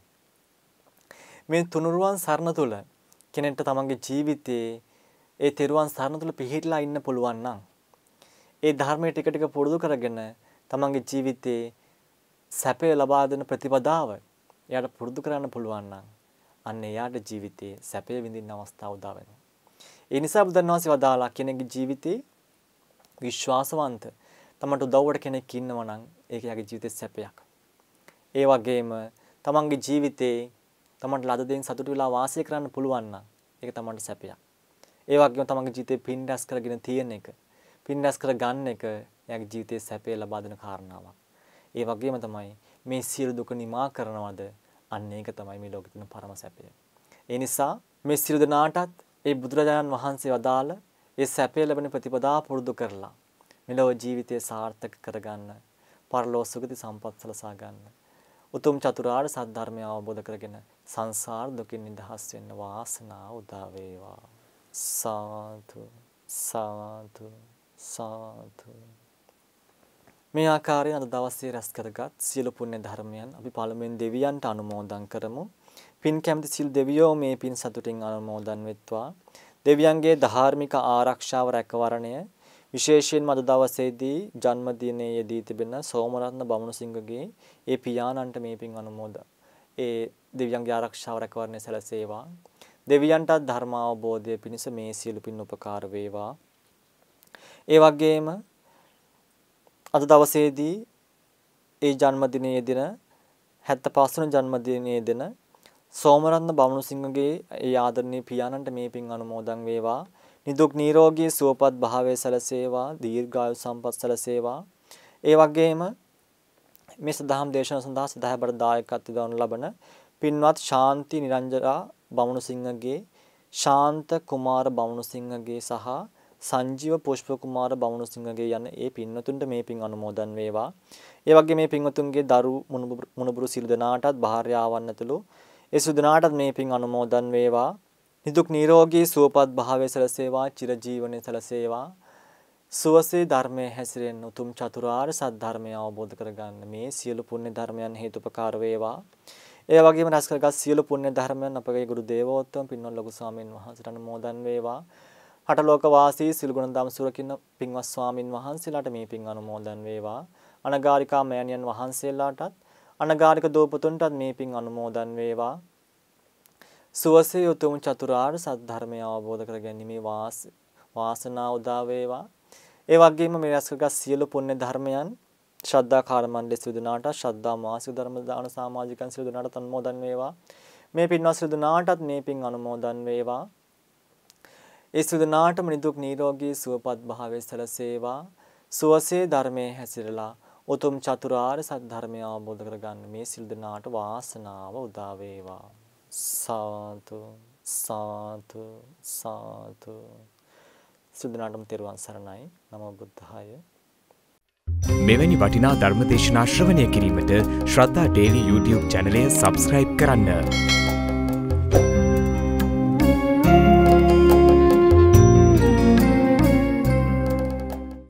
මේ තුනුරුවන් සරණ තුල කෙනෙක්ට තමන්ගේ ජීවිතයේ ඒ තෙරුවන් සරණ තුල පිහිටලා ඉන්න පුළුවන් නම් ඒ ධර්මයේ ටික ටික පුරුදු කරගෙන තමන්ගේ ජීවිතේ සැපය ලබා දෙන ප්‍රතිපදාව එයාට පුරුදු කරන්න පුළුවන් නම් අන්න එයාට ජීවිතේ සැපය විඳින්න අවස්ථාව උදා වෙනවා. ඒ නිසා බුදුන් වහන්සේ වදාලා කෙනෙකුගේ ජීවිතේ විශ්වාසවන්ත තමන්ට උදව්වට කෙනෙක් ඉන්නවා නම් ඒක එයාගේ ජීවිතේ සැපයක්. ඒ වගේම තමන්ගේ ජීවිතේ තමන්ට ලද දෙයින් සතුටු වෙලා වාසය කරන්න පුළුවන් නම් ඒක තමන්ට සැපයක්. ඒ වගේම තමන්ගේ ජීවිතේ පින් රැස් කරගෙන තියෙන එක, පින් රැස් කර ගන්න එක එයාගේ ජීවිතේ සැපය ලබා දෙන කාරණාවක්. ඒ වගේම තමයි මේ සියලු දුක නිමා කරනවද අන්න ඒක තමයි මේ ලෝකෙ තියෙන පරම සැපය. ඒ නිසා මේ සියලු දනාටත් ඒ බුදුරජාණන් වහන්සේ වදාළ ඒ සැපය ලැබෙන ප්‍රතිපදා පුරුදු කරලා මෙලොව ජීවිතය සාර්ථක කරගන්න, පරලෝක සුගති සම්පත් සලසා ගන්න. උතුම් චතුරාර්ය සත්‍ය ධර්මය අවබෝධ කරගෙන සංසාර දුකින් නිදහස් වෙන්න වාසනාව උදා වේවා. සාදු සාදු සාදු. මේ ආකාරයෙන් අද දවසේ රැස් කරගත් සියලු පුණ්‍ය ධර්මයන් අපි පළමුවෙන් දෙවියන්ට අනුමෝදන් කරමු. පින් කැමති සියලු දෙවියෝ මේ පින් සතුටින් අනුමෝදන් වෙත්වා. දෙවියන්ගේ ධාර්මික ආරක්ෂාව රැකවරණය විශේෂයෙන්ම අද දවසේදී ජන්මදිනයේ යෙදී තිබෙන සෝමරත්න බමුණුසිංහගේ ඒ පියාණන්ට මේ පින් අනුමෝදන් ඒ දෙවියන්ගේ ආරක්ෂාව රැකවරණය සැලසේවා. දෙවියන්ට ධර්ම අවබෝධය පිණිස මේ සියලු පින් උපකාර වේවා. ඒ වගේම අද දවසේදී ඒ ජන්මදිනයේ දින හැත්තෑ පහ වෙනි ජන්මදිනයේ දින සෝමරත්න බමුණුසිංහගේ ඒ ආදරණීය පියාණන්ට මේ පින් අනුමෝදන් වේවා. නිදුක් නිරෝගී සුවපත් භාවය සැලසේවා, දීර්ඝායු සම්පත් සැලසේවා. ඒ වගේම මේ සදහම් දේශන සඳහා සදාබර දායකත්වය දරනු ලබන පින්වත් ශාන්ති නිරංජලා බමුණුසිංහගේ, ශාන්ත කුමාර බමුණුසිංහගේ සහ සංජීව පුෂ්ප කුමාර බමුණුසිංහගේ යන ඒ පින්වතුන්ට මේ පින් අනුමෝදන් වේවා. ඒ වගේ මේ පින්වතුන්ගේ දරු මුණුබුරු සිළු දනාටත් භාර්යාවන් ඇතුළු ඒ සුදනාටත් මේ පින් අනුමෝදන් වේවා. නිදුක් නිරෝගී සුවපත් භාවය සැලසේවා. චිරජීවනයේ සැලසේවා. සුවසේ ධර්මයේ හැසිරෙන්න උතුම් චතුරාර්ය සත්‍ය ධර්මය අවබෝධ කරගන්න මේ සියලු පුණ්‍ය ධර්මයන් හේතුපකාර වේවා. ඒ වගේම රැස් කරගත් සියලු පුණ්‍ය ධර්මයන් අපගේ ගුරු දේවෝත්තම පින්වත් ලොකු ස්වාමීන් වහන්සේට අනුමෝදන් වේවා. හටලෝක වාසී සිල් ගුණ දම් සුරකින්න පින්වත් ස්වාමින් වහන්සේලාට මේ පින් අනුමෝදන් වේවා. අනගාരികා මෑණියන් වහන්සේලාටත් අනගාരിക දෝපතුන්ටත් මේ පින් අනුමෝදන් වේවා. සුවසේ උතුම් චතුරාර්ය සත්‍ය ධර්මය අවබෝධ කරගැනීමේ වාසනාව උදා වේවා. ඒ වගේම මේ රැස් කරගත් සියලු පුණ්‍ය ධර්මයන් ශ්‍රද්ධා කාර්ය මණ්ඩල සිදුනාට ශ්‍රද්ධා මාසික ධර්ම දාන සමාජිකයන් සිදුනාට අනුමෝදන් වේවා. මේ පින්වත් සිදුනාටත් මේ පින් අනුමෝදන් වේවා. ඒ සිදුනාටම නිදුක් නිරෝගී සුවපත් භාවය සැලසේවා. සුවසේ ධර්මයේ හැසිරලා උතුම් චතුරාර්ය සත්‍ය ධර්මය අවබෝධ කරගන්න මේ සිල් දනාට වාසනාව උදා වේවා. සාදු සාදු සාදු. සිදුනාටම තෙරුවන් සරණයි. නමෝ බුද්ධාය. මෙවැනි වටිනා ධර්මදේශනා ශ්‍රවණය කිරීමට ශ්‍රද්ධා ඩේලි YouTube චැනලය සබ්ස්ක්‍රයිබ් කරන්න.